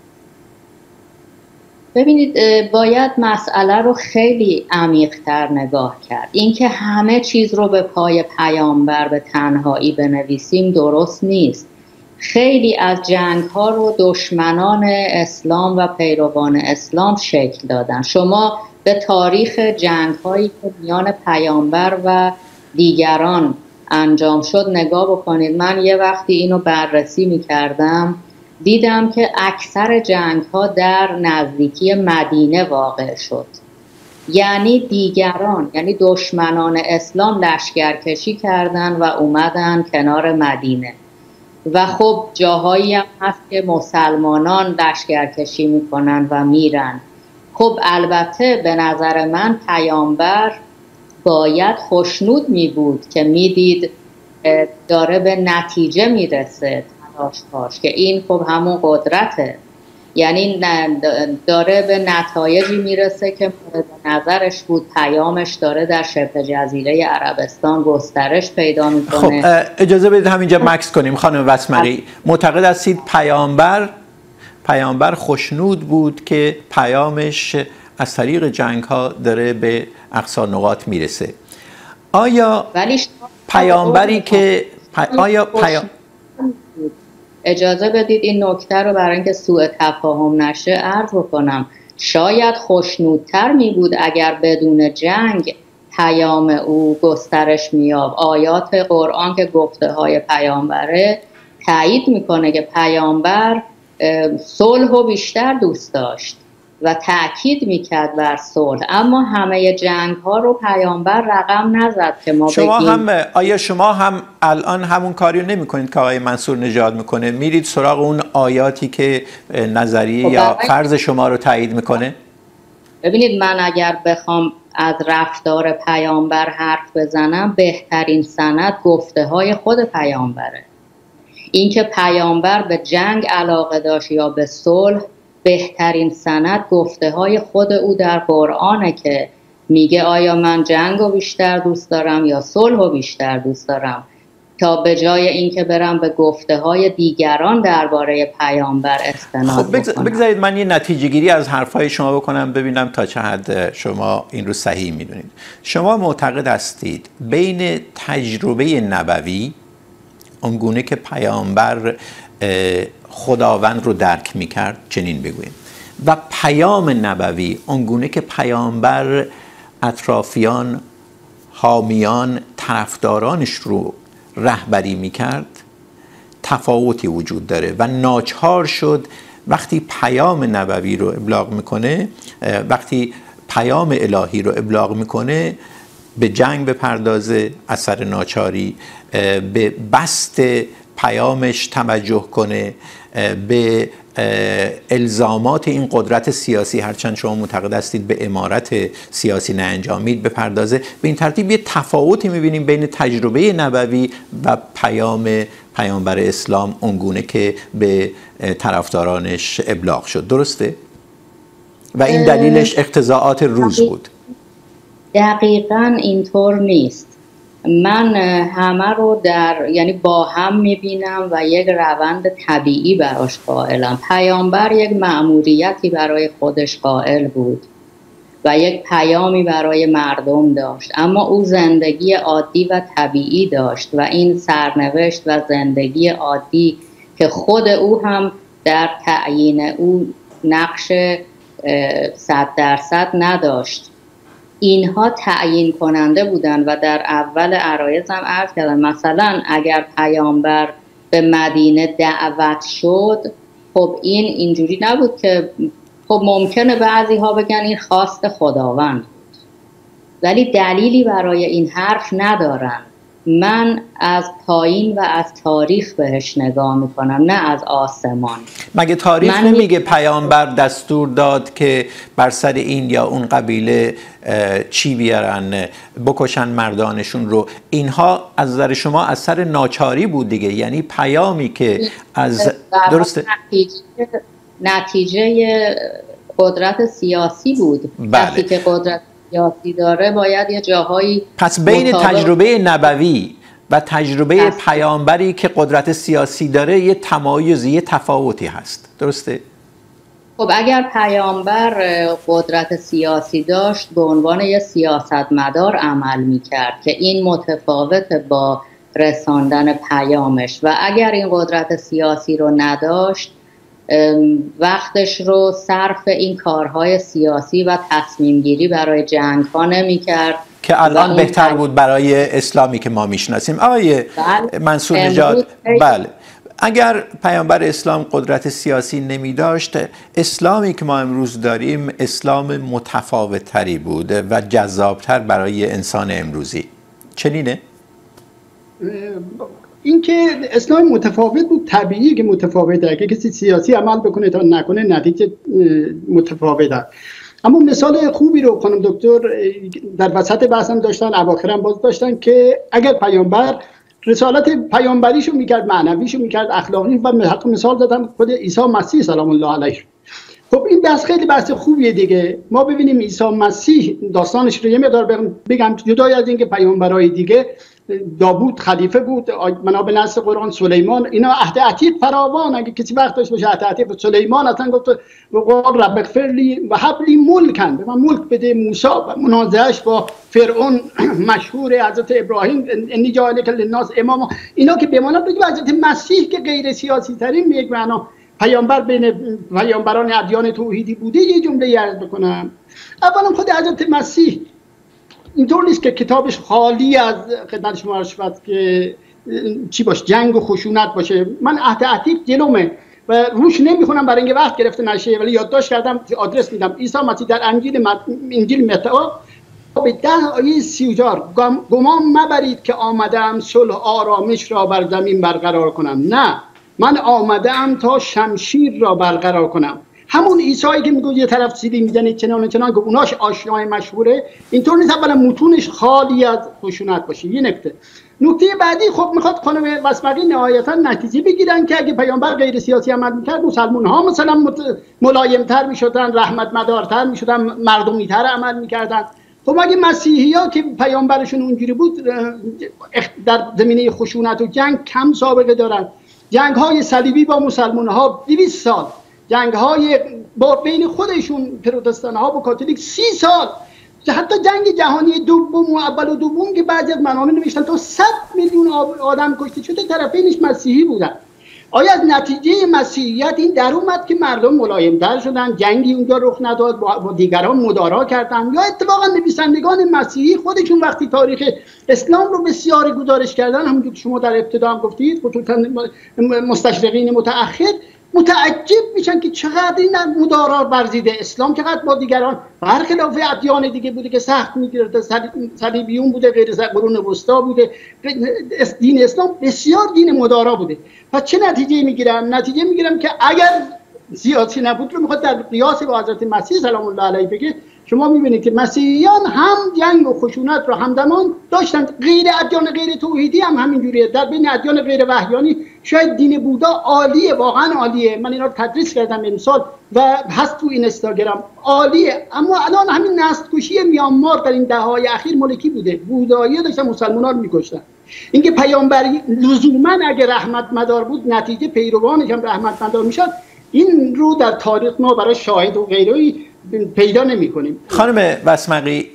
Speaker 2: ببینید، باید مسئله رو خیلی عمیق‌تر نگاه کرد. اینکه همه چیز رو به پای پیامبر به تنهایی بنویسیم درست نیست. خیلی از جنگ‌ها رو دشمنان اسلام و پیروان اسلام شکل دادن. شما به تاریخ جنگ‌هایی که میان پیامبر و دیگران انجام شد نگاه بکنید. من یه وقتی اینو بررسی می‌کردم، دیدم که اکثر جنگ‌ها در نزدیکی مدینه واقع شد. یعنی دیگران، یعنی دشمنان اسلام لشکرکشی کردن و اومدن کنار مدینه و خب جاهایی هم هست که مسلمانان لشکرکشی میکنن و میرن. خب البته به نظر من پیامبر باید خوشنود می بود که میدید داره به نتیجه میرسه تلاش‌هاش، که این خب همون قدرته، یعنی داره به نتایجی میرسه که مورد نظرش بود، پیامش داره در شبه جزیره عربستان گسترش پیدا میکنه.
Speaker 1: خب اجازه بدید همینجا مکس کنیم. خانم وسمقی، معتقد هستید پیامبر خوشنود بود که پیامش از طریق جنگ ها داره به اقصی نقاط میرسه. آیا پیامبری که
Speaker 2: اجازه بدید این نکته رو برای اینکه سوء تفاهم نشه عرض بکنم. شاید خوشنودتر می بود اگر بدون جنگ پیام او گسترش می‌یافت. آیات قرآن که گفته های پیامبره تایید میکنه که پیامبر صلح رو بیشتر دوست داشت و تأکید میکرد بر صلح، اما همه جنگ ها رو پیامبر رقم نزد که ما بگیم.
Speaker 1: آیا شما هم الان همون کاری رو نمی کنید که آقای منصور نژاد میکنه؟ میرید سراغ اون آیاتی که نظریه یا فرض شما رو تایید میکنه؟
Speaker 2: ببینید، من اگر بخوام از رفتار پیامبر حرف بزنم، بهترین سند گفته های خود پیامبره. اینکه پیامبر به جنگ علاقه داشت یا به صلح، بهترین سند گفته های خود او در قرآنه که میگه آیا من جنگ رو بیشتر دوست دارم یا صلح رو بیشتر دوست دارم، تا به جای اینکه برم به گفته های دیگران درباره پیامبر استناد بکنم.
Speaker 1: بگذارید من یه نتیجه گیری از حرفای شما بکنم، ببینم تا چه حد شما این رو صحیح میدونید. شما معتقد هستید بین تجربه نبوی، اونگونه که پیامبر خداوند رو درک میکرد، چنین بگوییم، و پیام نبوی، اونگونه که پیامبر اطرافیان، حامیان، طرفدارانش رو رهبری میکرد، تفاوتی وجود داره و ناچار شد وقتی پیام نبوی رو ابلاغ میکنه، وقتی پیام الهی رو ابلاغ میکنه، به جنگ بپردازه، اثر ناچاری به بست پیامش توجه کنه، به الزامات این قدرت سیاسی، هرچند شما معتقد هستید به امارت سیاسی نانجامید، بپردازه. به این ترتیب یه تفاوتی می‌بینیم بین تجربه نبوی و پیامبر اسلام اونگونه که به طرفدارانش ابلاغ شد. درسته؟ و این دلیلش اقتضاعات روز بود.
Speaker 2: دقیقاً اینطور نیست. من همه رو یعنی با هم میبینم و یک روند طبیعی براش قائلم. پیامبر یک مأموریتی برای خودش قائل بود و یک پیامی برای مردم داشت، اما او زندگی عادی و طبیعی داشت و این سرنوشت و زندگی عادی که خود او هم در تعیین او نقش 100% نداشت، اینها تعیین کننده بودن. و در اول عرایزم عرض کردم مثلا اگر پیامبر به مدینه دعوت شد، خب این اینجوری نبود که خب ممکنه بعضی ها بگن این خواست خداوند بود، ولی دلیلی برای این حرف ندارن. من از پایین و از تاریخ بهش نگاه میکنم، نه از آسمان.
Speaker 1: مگه تاریخ نمیگه پیامبر دستور داد که بر سر این یا اون قبیله چی بیارن، بکشن مردانشون رو؟ اینها از نظر شما از سر ناچاری بود دیگه، یعنی پیامی که از درسته
Speaker 2: نتیجه قدرت سیاسی بود. کسی که قدرت سیاسی داره باید یه جاهایی
Speaker 1: پس بین تجربه نبوی و تجربه پیامبری که قدرت سیاسی داره یه تمایزی، یه تفاوتی هست، درسته؟
Speaker 2: خب اگر پیامبر قدرت سیاسی داشت به عنوان یه سیاستمدار عمل میکرد که این متفاوت با رساندن پیامش، و اگر این قدرت سیاسی رو نداشت وقتش رو صرف این کارهای سیاسی و تصمیم گیری برای جنگ ها نمی کرد
Speaker 1: که الان بهتر بود برای اسلامی که ما میشناسیم. آقای منصور نژاد، بله، اگر پیامبر اسلام قدرت سیاسی نمی داشت، اسلامی که ما امروز داریم اسلام متفاوت تری بود و جذابتر برای انسان امروزی، چنینه؟
Speaker 3: اینکه اسلام متفاوت بود طبیعی که متفاوته، اگه کسی سیاسی عمل بکنه تا نکنه نتیجه متفاوته. اما مثال خوبی رو خانم دکتر در وسط بحثم داشتن، اواخرم باز داشتن که اگر پیامبر رسالت پیامبریشو میکرد، معنویشو میکرد، اخلاقی، و حتی مثال دادم خود عیسی مسیح سلام الله علیه. خب این بحث خیلی بحث خوبیه دیگه. ما ببینیم عیسی مسیح داستانش رو یه مقدار بگم، جدای از اینکه پیامبرای دیگه، داوود خلیفه بود، منابع نص قرآن سلیمان، اینا عهد عتیق فراوان، اگه کسی وقت داشت باشه عهد عتیق. سلیمان اصلا گفت قال رب اغفر لی و هب لی ملکن، به من ملک بده. موسی و منازعه‌اش با فرعون مشهور، حضرت ابراهیم انی جاعلک للناس اماما، اینا که بماند. بگیم حضرت مسیح که غیر سیاسی ترین به یک معنا پیامبر بین پیامبران ادیان توحیدی بوده، یه جمله عرض بکنم. اولا خود حضرت مسیح اینطور نیست که کتابش خالی از خدمت شما عرض شود که چی باشه، جنگ و خشونت باشه. من عهد عتیق جلومه و روش نمیخونم برای اینکه وقت گرفته نشه، ولی یادداشت کردم، آدرس میدم. عیسی مسیح در انجیل متی به 10 آیه 34 گمان مبرید که آمدم صلح آرامش را بر زمین برقرار کنم، نه، من آمدم تا شمشیر را برقرار کنم. همون عیسایی که میگه یه طرف سیلی میزنه چنان که اوناش آشنای مشهوره، اینطور نیست اولا متونش خالی از خشونت باشه. یه نکته بعدی، خب میخواد خانم وسمقی نهایتا نتیجه بگیرن که اگه پیامبر غیر سیاسی عمل میکرد مسلمان ها مثلا ملایمتر میشدن، رحمت مدارتر میشدن، مردمیتر عمل میکردن. خب اگه مسیحی ها که پیامبرشون اونجوری بود در زمینه خشونت و جنگ کم سابقه دارن، جنگ های صلیبی با مسلمان ها 200 سال، جنگ های با بین خودشون پروتستان ها با کاتولیک 30 سال، حتی جنگ جهانی دوم و اول و دوم که بعضی از منابع نوشتن تا 100 میلیون آدم کشته شده، طرفینش مسیحی بودن. آیا از نتیجه مسیحیت این در اومد که مردم ملایم‌تر شدن، جنگی اونجا رخ نداد، با دیگران مدارا کردن، یا اتفاقا نویسندگان مسیحی خودشون وقتی تاریخ اسلام رو بسیار گزارش کردن، همونجور که شما در ابتدا هم گفتید، خصوصا مستشرقین متأخر متعجب میشن که چقدر این مدارا ورزیده، اسلام چقدر با دیگران برخلاف ادیان دیگه بوده که سخت میگرفته، صلیبیون بوده، غیر قرون وسطا بوده، دین اسلام بسیار دین مدارا بوده. پس چه نتیجه میگیرم؟ نتیجه میگیرم که اگر سیاسی نبود رو میخواد در قیاس با حضرت مسیح سلام الله علیه بگه. شما میبینید که مسیحیان هم جنگ و خشونت رو همزمان داشتن، غیر ادیان غیر توحیدی هم همینجوریه. در بین ادیان غیر وحیانی شاید دین بودا عالیه، واقعا عالیه، من اینا رو تدریس کردم امسال و هست تو اینستاگرام، عالیه. اما الان همین نسل کشی میانمار در این دهه‌های اخیر ملکی بوده، بودایی داشتن مسلمان‌ها رو می‌کشتن. اینکه پیامبری لزوما اگه رحمت مدار بود نتیجه پیروانش هم رحمت مدار میشد، این رو در تاریخ ما برای شاهد و غیره پیدا نمی کنیم.
Speaker 1: خانم بسمقی،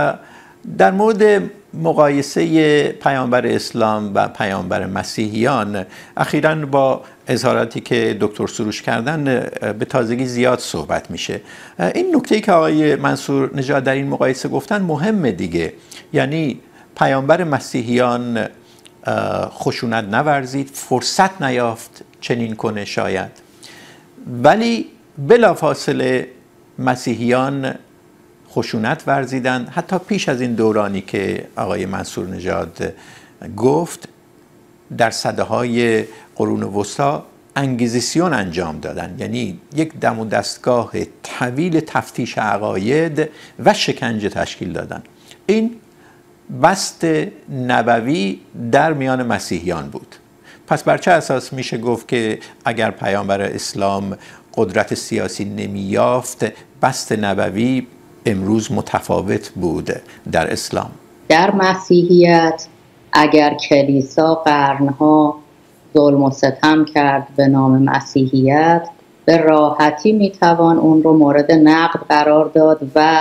Speaker 1: در مورد مقایسه پیامبر اسلام و پیامبر مسیحیان اخیراً با اظهاراتی که دکتر سروش کردن به تازگی زیاد صحبت میشه. این نکته‌ای که آقای منصور نژاد در این مقایسه گفتن مهمه دیگه، یعنی پیامبر مسیحیان خشونت نورزید، فرصت نیافت چنین کنه شاید، ولی بلافاصله مسیحیان خشونت ورزیدن، حتی پیش از این دورانی که آقای منصور نژاد گفت در سده‌های قرون وسطی انگیزیسیون انجام دادن، یعنی یک دم و دستگاه طویل تفتیش عقاید و شکنجه تشکیل دادن. این بست نبوی در میان مسیحیان بود. پس بر چه اساس میشه گفت که اگر پیامبر اسلام قدرت سیاسی نمیافت، بست نبوی امروز متفاوت بود در اسلام؟
Speaker 2: در مسیحیت اگر کلیسا قرنها ظلم و ستم کرد به نام مسیحیت، به راحتی میتوان اون رو مورد نقد قرار داد و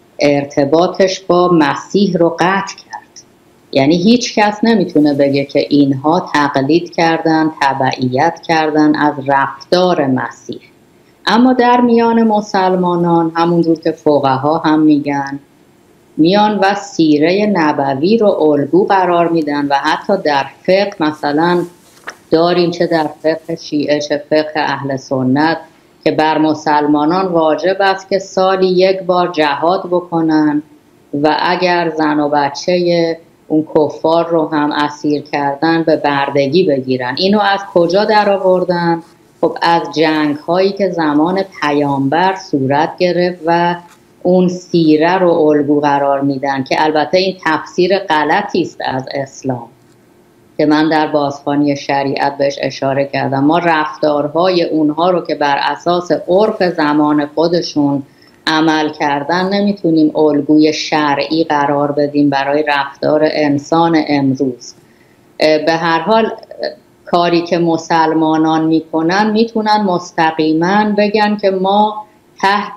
Speaker 2: ارتباطش با مسیح رو قطع کرد. یعنی هیچ کس نمیتونه بگه که اینها تقلید کردن، تبعیت کردن از رفتار مسیح. اما در میان مسلمانان همونجور که فقها هم میگن، میان و سیره نبوی رو الگو قرار میدن و حتی در فقه مثلا داریم، چه در فقه شیعه چه فقه اهل سنت، که بر مسلمانان واجب است که سالی یک بار جهاد بکنن و اگر زن و بچه اون کفار رو هم اسیر کردن به بردگی بگیرن. اینو از کجا در آوردن؟ خب از جنگ هایی که زمان پیامبر صورت گرفت و اون سیره رو الگو قرار میدن، که البته این تفسیر غلطی است از اسلام که من در بازخوانی شریعت بهش اشاره کردم. ما رفتارهای اونها رو که بر اساس عرف زمان خودشون عمل کردن نمیتونیم الگوی شرعی قرار بدیم برای رفتار انسان امروز. به هر حال کاری که مسلمانان میکنن میتونن مستقیما بگن که ما تحت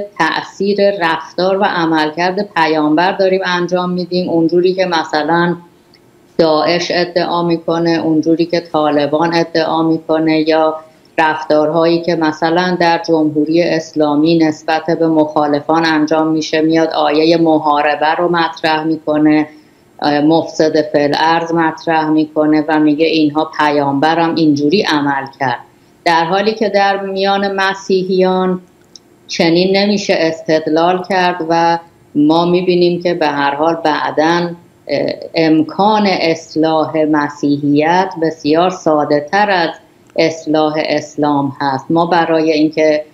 Speaker 2: تأثیر رفتار و عملکرد پیامبر داریم انجام میدیم، اونجوری که مثلا داعش ادعا میکنه، اونجوری که طالبان ادعا میکنه، یا رفتارهایی که مثلا در جمهوری اسلامی نسبت به مخالفان انجام میشه، میاد آیه محاربه رو مطرح میکنه، مفسد فی الارض مطرح میکنه و میگه اینها پیامبرم اینجوری عمل کرد، در حالی که در میان مسیحیان چنین نمیشه استدلال کرد و ما میبینیم که به هر حال بعداً امکان اصلاح مسیحیت بسیار ساده تر از اصلاح اسلام هست. ما برای اینکه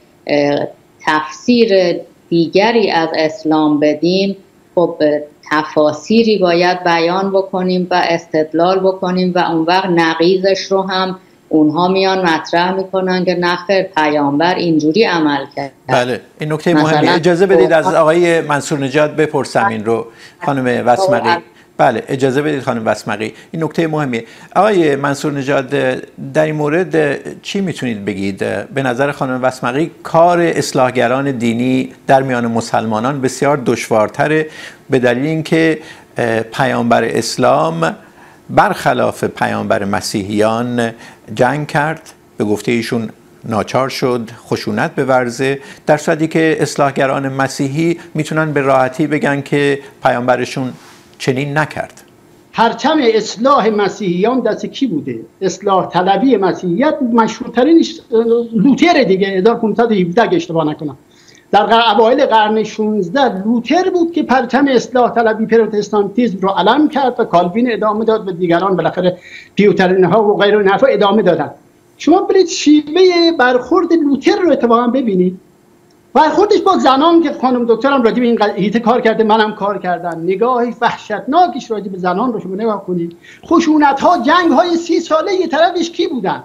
Speaker 2: تفسیر دیگری از اسلام بدیم، خب تفاسیری باید بیان بکنیم و استدلال بکنیم و اون وقت نقیضش رو هم اونها میان مطرح میکنن که نخیر پیامبر اینجوری عمل کرد.
Speaker 1: بله، این نکته مهمه. اجازه بدید از آقای منصور نژاد بپرسم این رو، خانم بسمقی. بله، اجازه بدید خانم بسمقی، این نکته مهمیه. آقای منصور نژاد، در این مورد چی میتونید بگید؟ به نظر خانم بسمقی کار اصلاحگران دینی در میان مسلمانان بسیار دشوارتره، به دلیل اینکه پیامبر اسلام برخلاف پیامبر مسیحیان جنگ کرد، به گفته ایشون ناچار شد خشونت بورزه، در صورتی که اصلاحگران مسیحی میتونن به راحتی بگن که پیامبرشون چنین نکرد.
Speaker 3: پرچم اصلاح مسیحیان دست کی بوده؟ اصلاح طلبی مسیحیت مشهورترینش لوتر دیگه، 1517 اگه اشتباه نکنم، در اوایل قرن 16 لوتر بود که پرچم اصلاح طلبی پروتستانتیسم رو علم کرد و کالوین ادامه داد و دیگران بالاخره پیوترین‌ها و غیره اینها ادامه دادن. شما برید شیوه برخورد لوتر رو اتفاقا ببینید، برخوردش با زنان که خانم دکترم راجع به این قضیه کار کرده، منم کار کردم، نگاهی وحشتناکش راجع به زنان رو شما نگاه کنید. خشونت‌ها، جنگ‌های 30 ساله یه طرفش کی بودن؟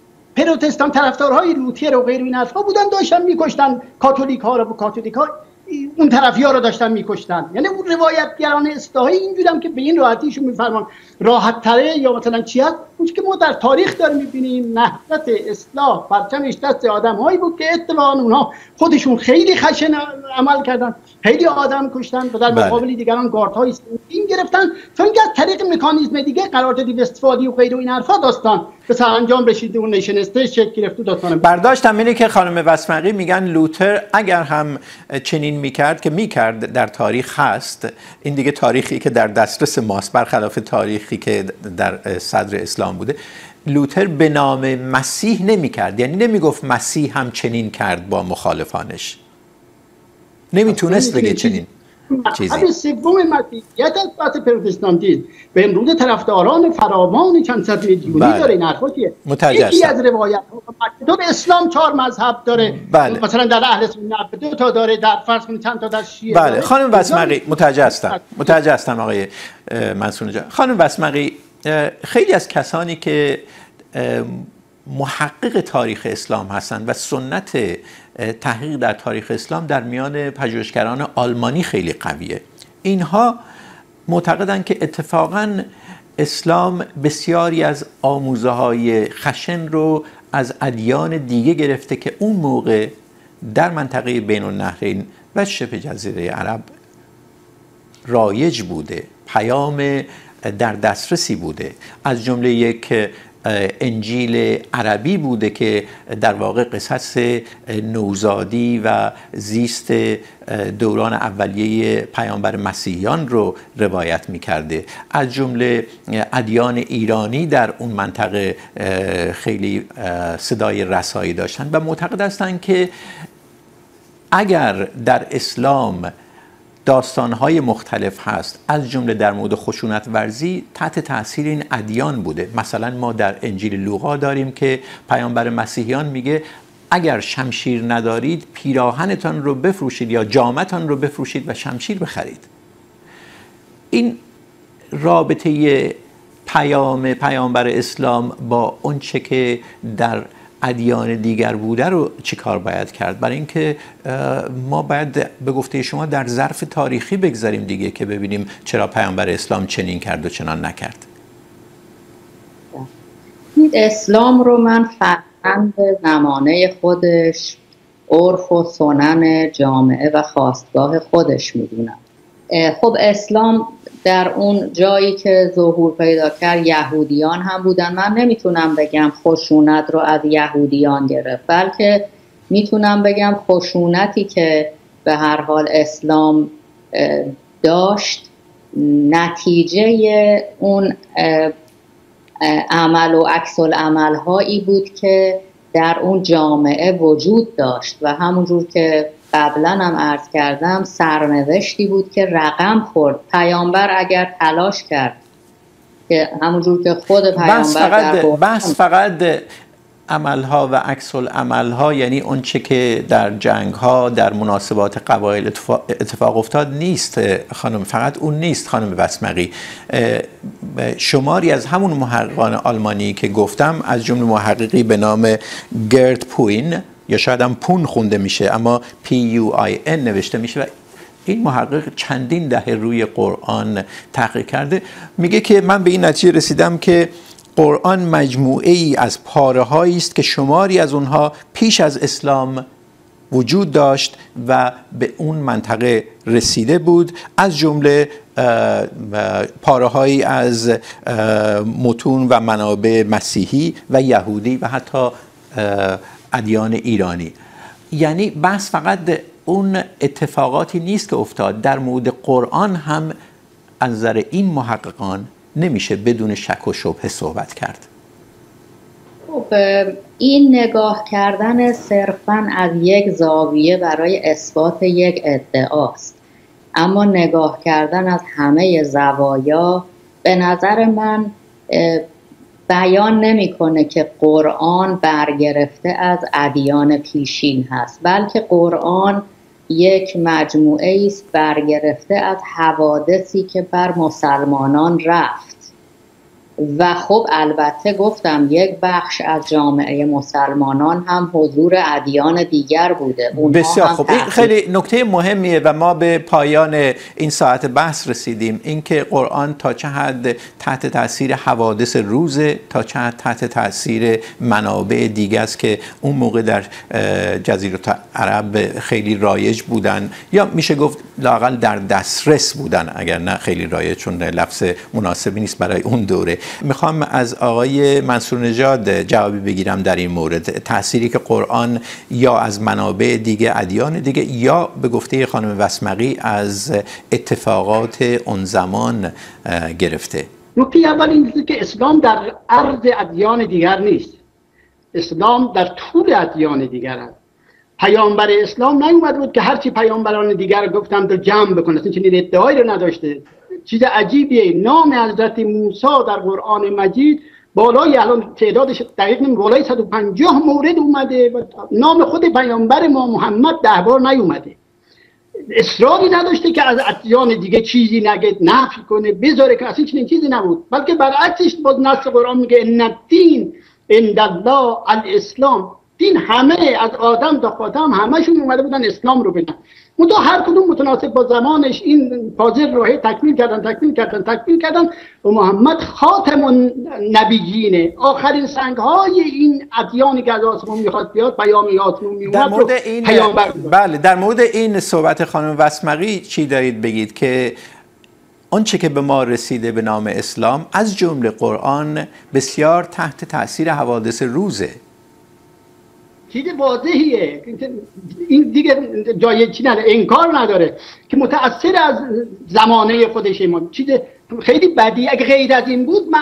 Speaker 3: پروتستان طرفدارهای لوتر و غیر این حرفا بودن، داشتن می‌کشتن کاتولیک‌ها رو. کاتولیک‌ها اون طرفی ها رو داشتن میکشتن. یعنی اون روایتگران اصلاحی اینجوری هم که به این راحتیشون میفرمان راحت تره یا مثلا چی هست، اون که ما در تاریخ داریم میبینیم نهضت اصلاح پرچمش دست آدم هایی بود که اتفاقا اونها خودشون خیلی خشن عمل کردن، خیلی آدم کشتن و در مقابل دیگران گاردهای این گرفتن تا اینکه از طریق مکانیزم دیگه قرارداد وستفالی و غیره و این حرفا داستان به سرانجام رسید و نیشن استیت شکل گرفت و داستان
Speaker 1: برداشتم اینه که خانم وسمقی میگن لوتر اگر هم چنین میکرد که میکرد در تاریخ هست، این دیگه تاریخی که در دسترس ماست برخلاف تاریخی که در صدر اسلام بوده، لوتر به نام مسیح نمیکرد، یعنی نمیگفت مسیح هم چنین کرد با مخالفانش، نمیتونست بگه چنین چیزی.
Speaker 3: مذهب سوم مسیحیت از بحث پروتستانتیسم به امروز طرفداران فراوان چند صد میلیونی داره. این حرفا چیه؟ یکی از روایت ها اسلام 4 مذهب داره. مثلا در اهل سنت 2 تا داره، در فرض کنید چند تا در شیعه
Speaker 1: داره. خانم وسمقی متوجه هستم آقای منصور جان. خانم وسمقی، خیلی از کسانی که محقق تاریخ اسلام هستند و سنت تحقیق در تاریخ اسلام در میان پژوهشگران آلمانی خیلی قویه، اینها معتقدند که اتفاقاً اسلام بسیاری از آموزه‌های خشن رو از ادیان دیگه گرفته که اون موقع در منطقه بین النهرین و شبه جزیره عرب رایج بوده، پیام در دسترسی بوده، از جمله یک انجیل عربی بوده که در واقع قصص نوزادی و زیست دوران اولیه پیامبر مسیحیان رو روایت می‌کرده، از جمله ادیان ایرانی در اون منطقه خیلی صدای رسایی داشتن و معتقد هستند که اگر در اسلام داستان‌های مختلف هست، از جمله در مورد خشونت ورزی، تحت تاثیر این ادیان بوده. مثلا ما در انجیل لوقا داریم که پیامبر مسیحیان میگه اگر شمشیر ندارید پیراهنتان رو بفروشید یا جامتان رو بفروشید و شمشیر بخرید. این رابطه پیامبر اسلام با اون چه که در ادیان دیگر بوده رو چی کار باید کرد؟ برای اینکه ما باید به گفته شما در ظرف تاریخی بگذاریم دیگه که ببینیم چرا پیامبر اسلام چنین کرد و چنان نکرد.
Speaker 2: اسلام رو من فرهنگ زمانه خودش، عرف و سنن جامعه و خاستگاه خودش میدونم. خب اسلام در اون جایی که ظهور پیدا کرد یهودیان هم بودن. من نمیتونم بگم خشونت رو از یهودیان گرفت، بلکه میتونم بگم خشونتی که به هر حال اسلام داشت نتیجه اون عمل و عکس العمل هایی بود که در اون جامعه وجود داشت و همونجور که قبلا هم عرض کردم سرنوشتی بود که رقم خورد. پیامبر اگر تلاش کرد که همونجور که خود پیامبر
Speaker 1: بس فقط عملها و عکس العملها، یعنی اون چه که در جنگها در مناسبات قبایل اتفاق افتاد نیست خانم، فقط اون نیست خانم وسمقی. شماری از همون محققان آلمانی که گفتم، از جمله محققی به نام گرت پوین یا شاید هم پون خونده میشه اما PUIN نوشته میشه و این محقق چندین دهه روی قرآن تحقیق کرده، میگه که من به این نتیجه رسیدم که قرآن مجموعه ای از پاره هایی است که شماری از اونها پیش از اسلام وجود داشت و به اون منطقه رسیده بود، از جمله پاره هایی از متون و منابع مسیحی و یهودی و حتی ادیان ایرانی. یعنی بس فقط اون اتفاقاتی نیست که افتاد، در مورد قرآن هم از نظر این محققان نمیشه بدون شک و شبهه صحبت کرد.
Speaker 2: خب این نگاه کردن صرفاً از یک زاویه برای اثبات یک ادعاست، اما نگاه کردن از همه زوایا به نظر من بیان نمی‌کنه که قرآن برگرفته از ادیان پیشین هست، بلکه قرآن یک مجموعه است برگرفته از حوادثی که بر مسلمانان رفت و خب البته گفتم یک بخش از جامعه مسلمانان هم حضور ادیان دیگر بوده.
Speaker 1: بسیار خب، این خیلی نکته مهمیه و ما به پایان این ساعت بحث رسیدیم. اینکه قرآن تا چه حد تحت تاثیر حوادث روزه، تا چه حد تحت تاثیر منابع دیگه است که اون موقع در جزیره عرب خیلی رایج بودن، یا میشه گفت لااقل در دسترس بودن، اگر نه خیلی رایج، چون لفظ مناسبی نیست برای اون دوره. میخوام از آقای منصور نژاد جوابی بگیرم در این مورد، تأثیری که قرآن یا از منابع دیگه، ادیان دیگه، یا به گفته خانم وسمقی از اتفاقات اون زمان گرفته.
Speaker 3: نکته اول این که اسلام در عرض ادیان دیگر نیست، اسلام در طول ادیان دیگر است. پیامبر اسلام نیومد بود که هرچی پیامبران دیگر گفتند رو جمع بکنه، اصلا چنین ادعایی رو نداشته. چیز عجیبیه، نام حضرت موسی در قرآن مجید بالای، الان تعدادش دقیق نمیدونم، بالای 150 مورد اومده و نام خود پیامبر ما محمد 10 بار نیومده. اصراری نداشته که از ادیان دیگه چیزی نگه، نفی کنه، بذاره، که اصلا چنین چیزی نبود، بلکه برعکسش باز نص قرآن میگه ان الدین عند الله الاسلام. دین همه از آدم تا خاتم همشون اومده بودن اسلام رو بدن، منتها هر کدوم متناسب با زمانش این فاضل رو تکمیل کردن و محمد خاتم النبیینه، آخرین سنگ‌های این ادیانی که از آسمون میخواد بیاد، پیامی آسمون میومد.
Speaker 1: در مورد این بله، در مورد این صحبت خانم وسمقی چی دارید بگید که آنچه که به ما رسیده به نام اسلام از جمله قرآن بسیار تحت تاثیر حوادث روزه؟
Speaker 3: چیز واضحیه، این دیگه جای چی نداره، انکار نداره که متأثر از زمانه خودشه. ما چیز خیلی بدی، اگه غیر از این بود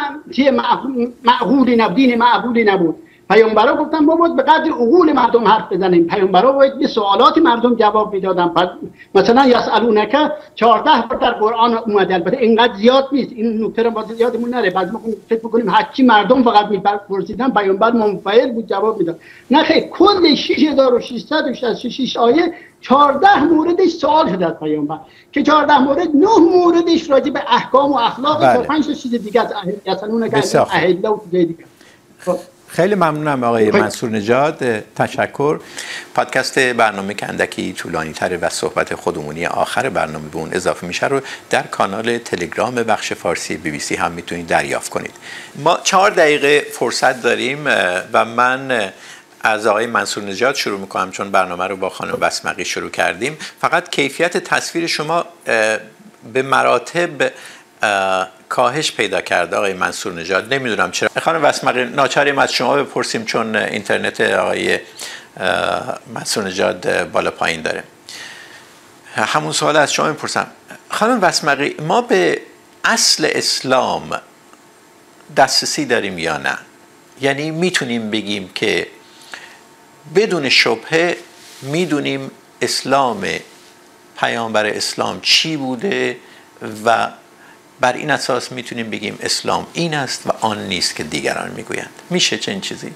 Speaker 3: معقولی نبود، دین معقولی نبود. پیامبرا گفتن ما باید به قدر عقول مردم حرف بزنیم، پیامبرا باید به سوالات مردم جواب میدادن. مثلا یسالونک 14 بار در قرآن اومده، البته اینقدر زیاد نیست، این نکته رو باید یادمون نره. بعضی ما فکر می‌کنیم هرچی مردم فقط میپرسیدن پیامبر منفعل بود جواب میداد. نه خیر، کل 6666 آیه 14 موردش سوال شده از پیامبر، که 14 مورد 9 موردش راجع به احکام و اخلاق و 5 تا چیز دیگه از یسالونک اهل و دیگه.
Speaker 1: خیلی ممنونم آقای منصور نژاد، تشکر. پادکست برنامه که اندکی طولانی تره و صحبت خودمونی آخر برنامه به اون اضافه میشه رو در کانال تلگرام بخش فارسی BBC هم میتونید دریافت کنید. ما 4 دقیقه فرصت داریم و من از آقای منصور نژاد شروع میکنم، چون برنامه رو با خانم وسمقی شروع کردیم. فقط کیفیت تصویر شما به مراتب کاهش پیدا کرده آقای منصور نژاد، نمیدونم چرا. خانم وسمقی ناچاریم از شما بپرسیم، چون اینترنت آقای منصور نژاد بالا پایین داره. همون سوال از شما میپرسم. خانم وسمقی، ما به اصل اسلام دسترسی داریم یا نه؟ یعنی میتونیم بگیم که بدون شبهه میدونیم اسلام، پیامبر اسلام چی بوده و بر این اساس میتونیم بگیم اسلام این است و آن نیست که دیگران میگویند؟ میشه چنین چیزی؟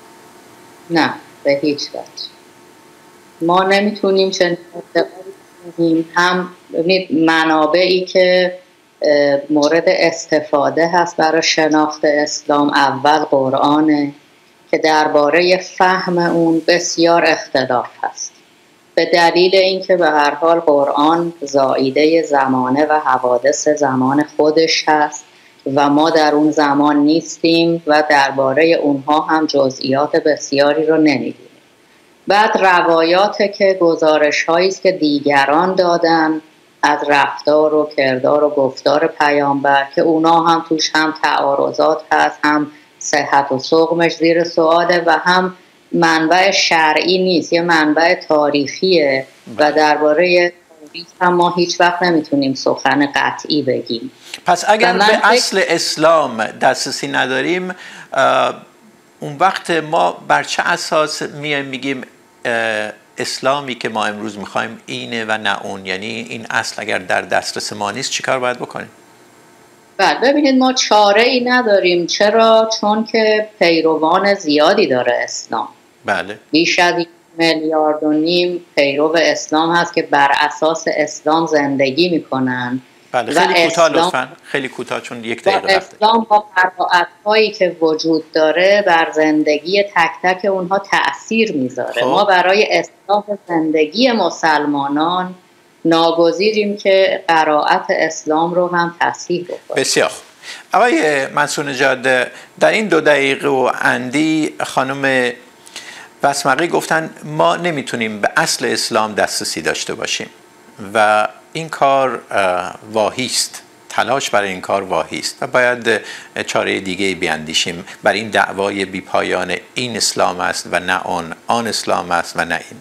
Speaker 2: نه، به هیچ وجه ما نمیتونیم چنین بگیم. هم منابعی که مورد استفاده هست برای شناخت اسلام، اول قرآنه که درباره فهم اون بسیار اختلاف هست، به دلیل اینکه به هر حال قرآن زائیده زمانه و حوادث زمان خودش هست و ما در اون زمان نیستیم و درباره اونها هم جزئیات بسیاری رو نمیدونیم. بعد روایات که گزارش هایی است که دیگران دادن از رفتار و کردار و گفتار پیامبر، که اونا هم توش هم تعارضات هست، هم صحت و سقمش زیر سواله و هم منبع شرعی نیست، یه منبع تاریخیه و درباره تاریخ هم ما هیچ وقت نمیتونیم سخن قطعی بگیم.
Speaker 1: پس اگر به اصل اسلام دسترسی نداریم، اون وقت ما بر چه اساس میایم میگیم اسلامی که ما امروز میخوایم اینه و نه اون؟ یعنی این اصل اگر در دسترس ما نیست چیکار باید بکنیم؟
Speaker 2: بله، ببینید ما چاره ای نداریم. چرا؟ چون که پیروان زیادی داره اسلام.
Speaker 1: بله.
Speaker 2: بیش از 1.5 میلیارد پیرو اسلام هست که بر اساس اسلام زندگی میکنن
Speaker 1: بله خیلی کوتاه لطفاً، خیلی کوتاه چون یک دقیقه رفته.
Speaker 2: اسلام با قرائت‌هایی که وجود داره بر زندگی تک تک اونها تأثیر میذاره. ما برای اصلاح زندگی مسلمانان ناگزیریم که قرائت اسلام رو هم تصحیح بکنیم.
Speaker 1: بسیار خوب. آقای منصور نژاد، در این 2 دقیقه و اندی خانم بسمقی گفتن ما نمیتونیم به اصل اسلام دسترسی داشته باشیم و این کار واهی است، تلاش برای این کار واهی است و باید چاره دیگه بیاندیشیم برای این دعوای بی پایان این اسلام است و نه آن اسلام است و نه این.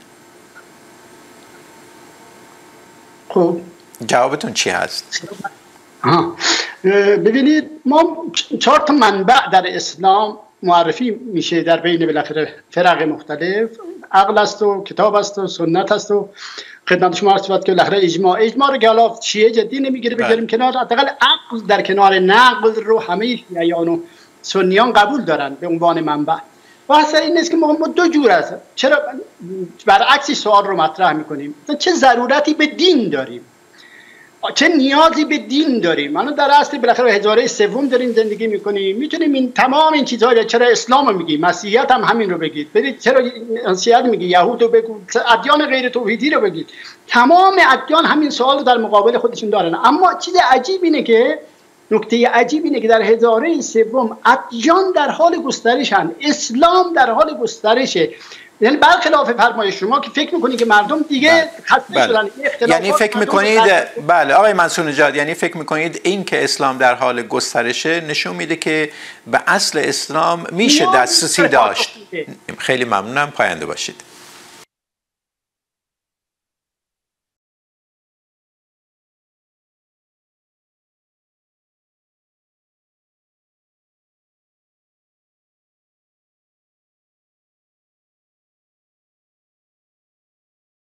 Speaker 3: خب
Speaker 1: جوابتون چی هست؟
Speaker 3: ببینید، ما 4 منبع در اسلام معرفی میشه در بین بالاخره فرق مختلف. عقل است و کتاب است و سنت است و خدمت شما عرض شود که بالاخره اجماع رو که حالا شیعه جدی نمیگیره بذاریم کنار، حداقل عقل در کنار نقل رو همه شیعیان و سنیان قبول دارن به عنوان منبع. واسه این نیست که ما 2 جور است. چرا برعکس سوال رو مطرح میکنیم؟ چه ضرورتی به دین داریم؟ چه نیازی به دین داریم؟ ما در اصل بالاخره هزاره سوم داریم زندگی میکنیم، میتونیم این تمام این چیزها، چرا اسلام رو میگی، مسیحیت هم همین رو بگید، برید چرا مسیحیت میگی، یهود رو بگو، ادیان غیر توحیدی رو بگید، تمام ادیان همین سوال رو در مقابل خودشون دارن. اما چیز عجیب اینه که نکته عجیب اینه که در هزاره سوم ادیان در حال گسترشن، اسلام در حال گسترشه. یعنی برخلاف فرمایش شما که فکر میکنید که مردم دیگه خسته شدن،
Speaker 1: یعنی فکر میکنید بله آقای منصور نژاد، یعنی فکر میکنید این که اسلام در حال گسترشه نشون میده که به اصل اسلام میشه دسترسی داشت. خیلی ممنونم، پاینده باشید.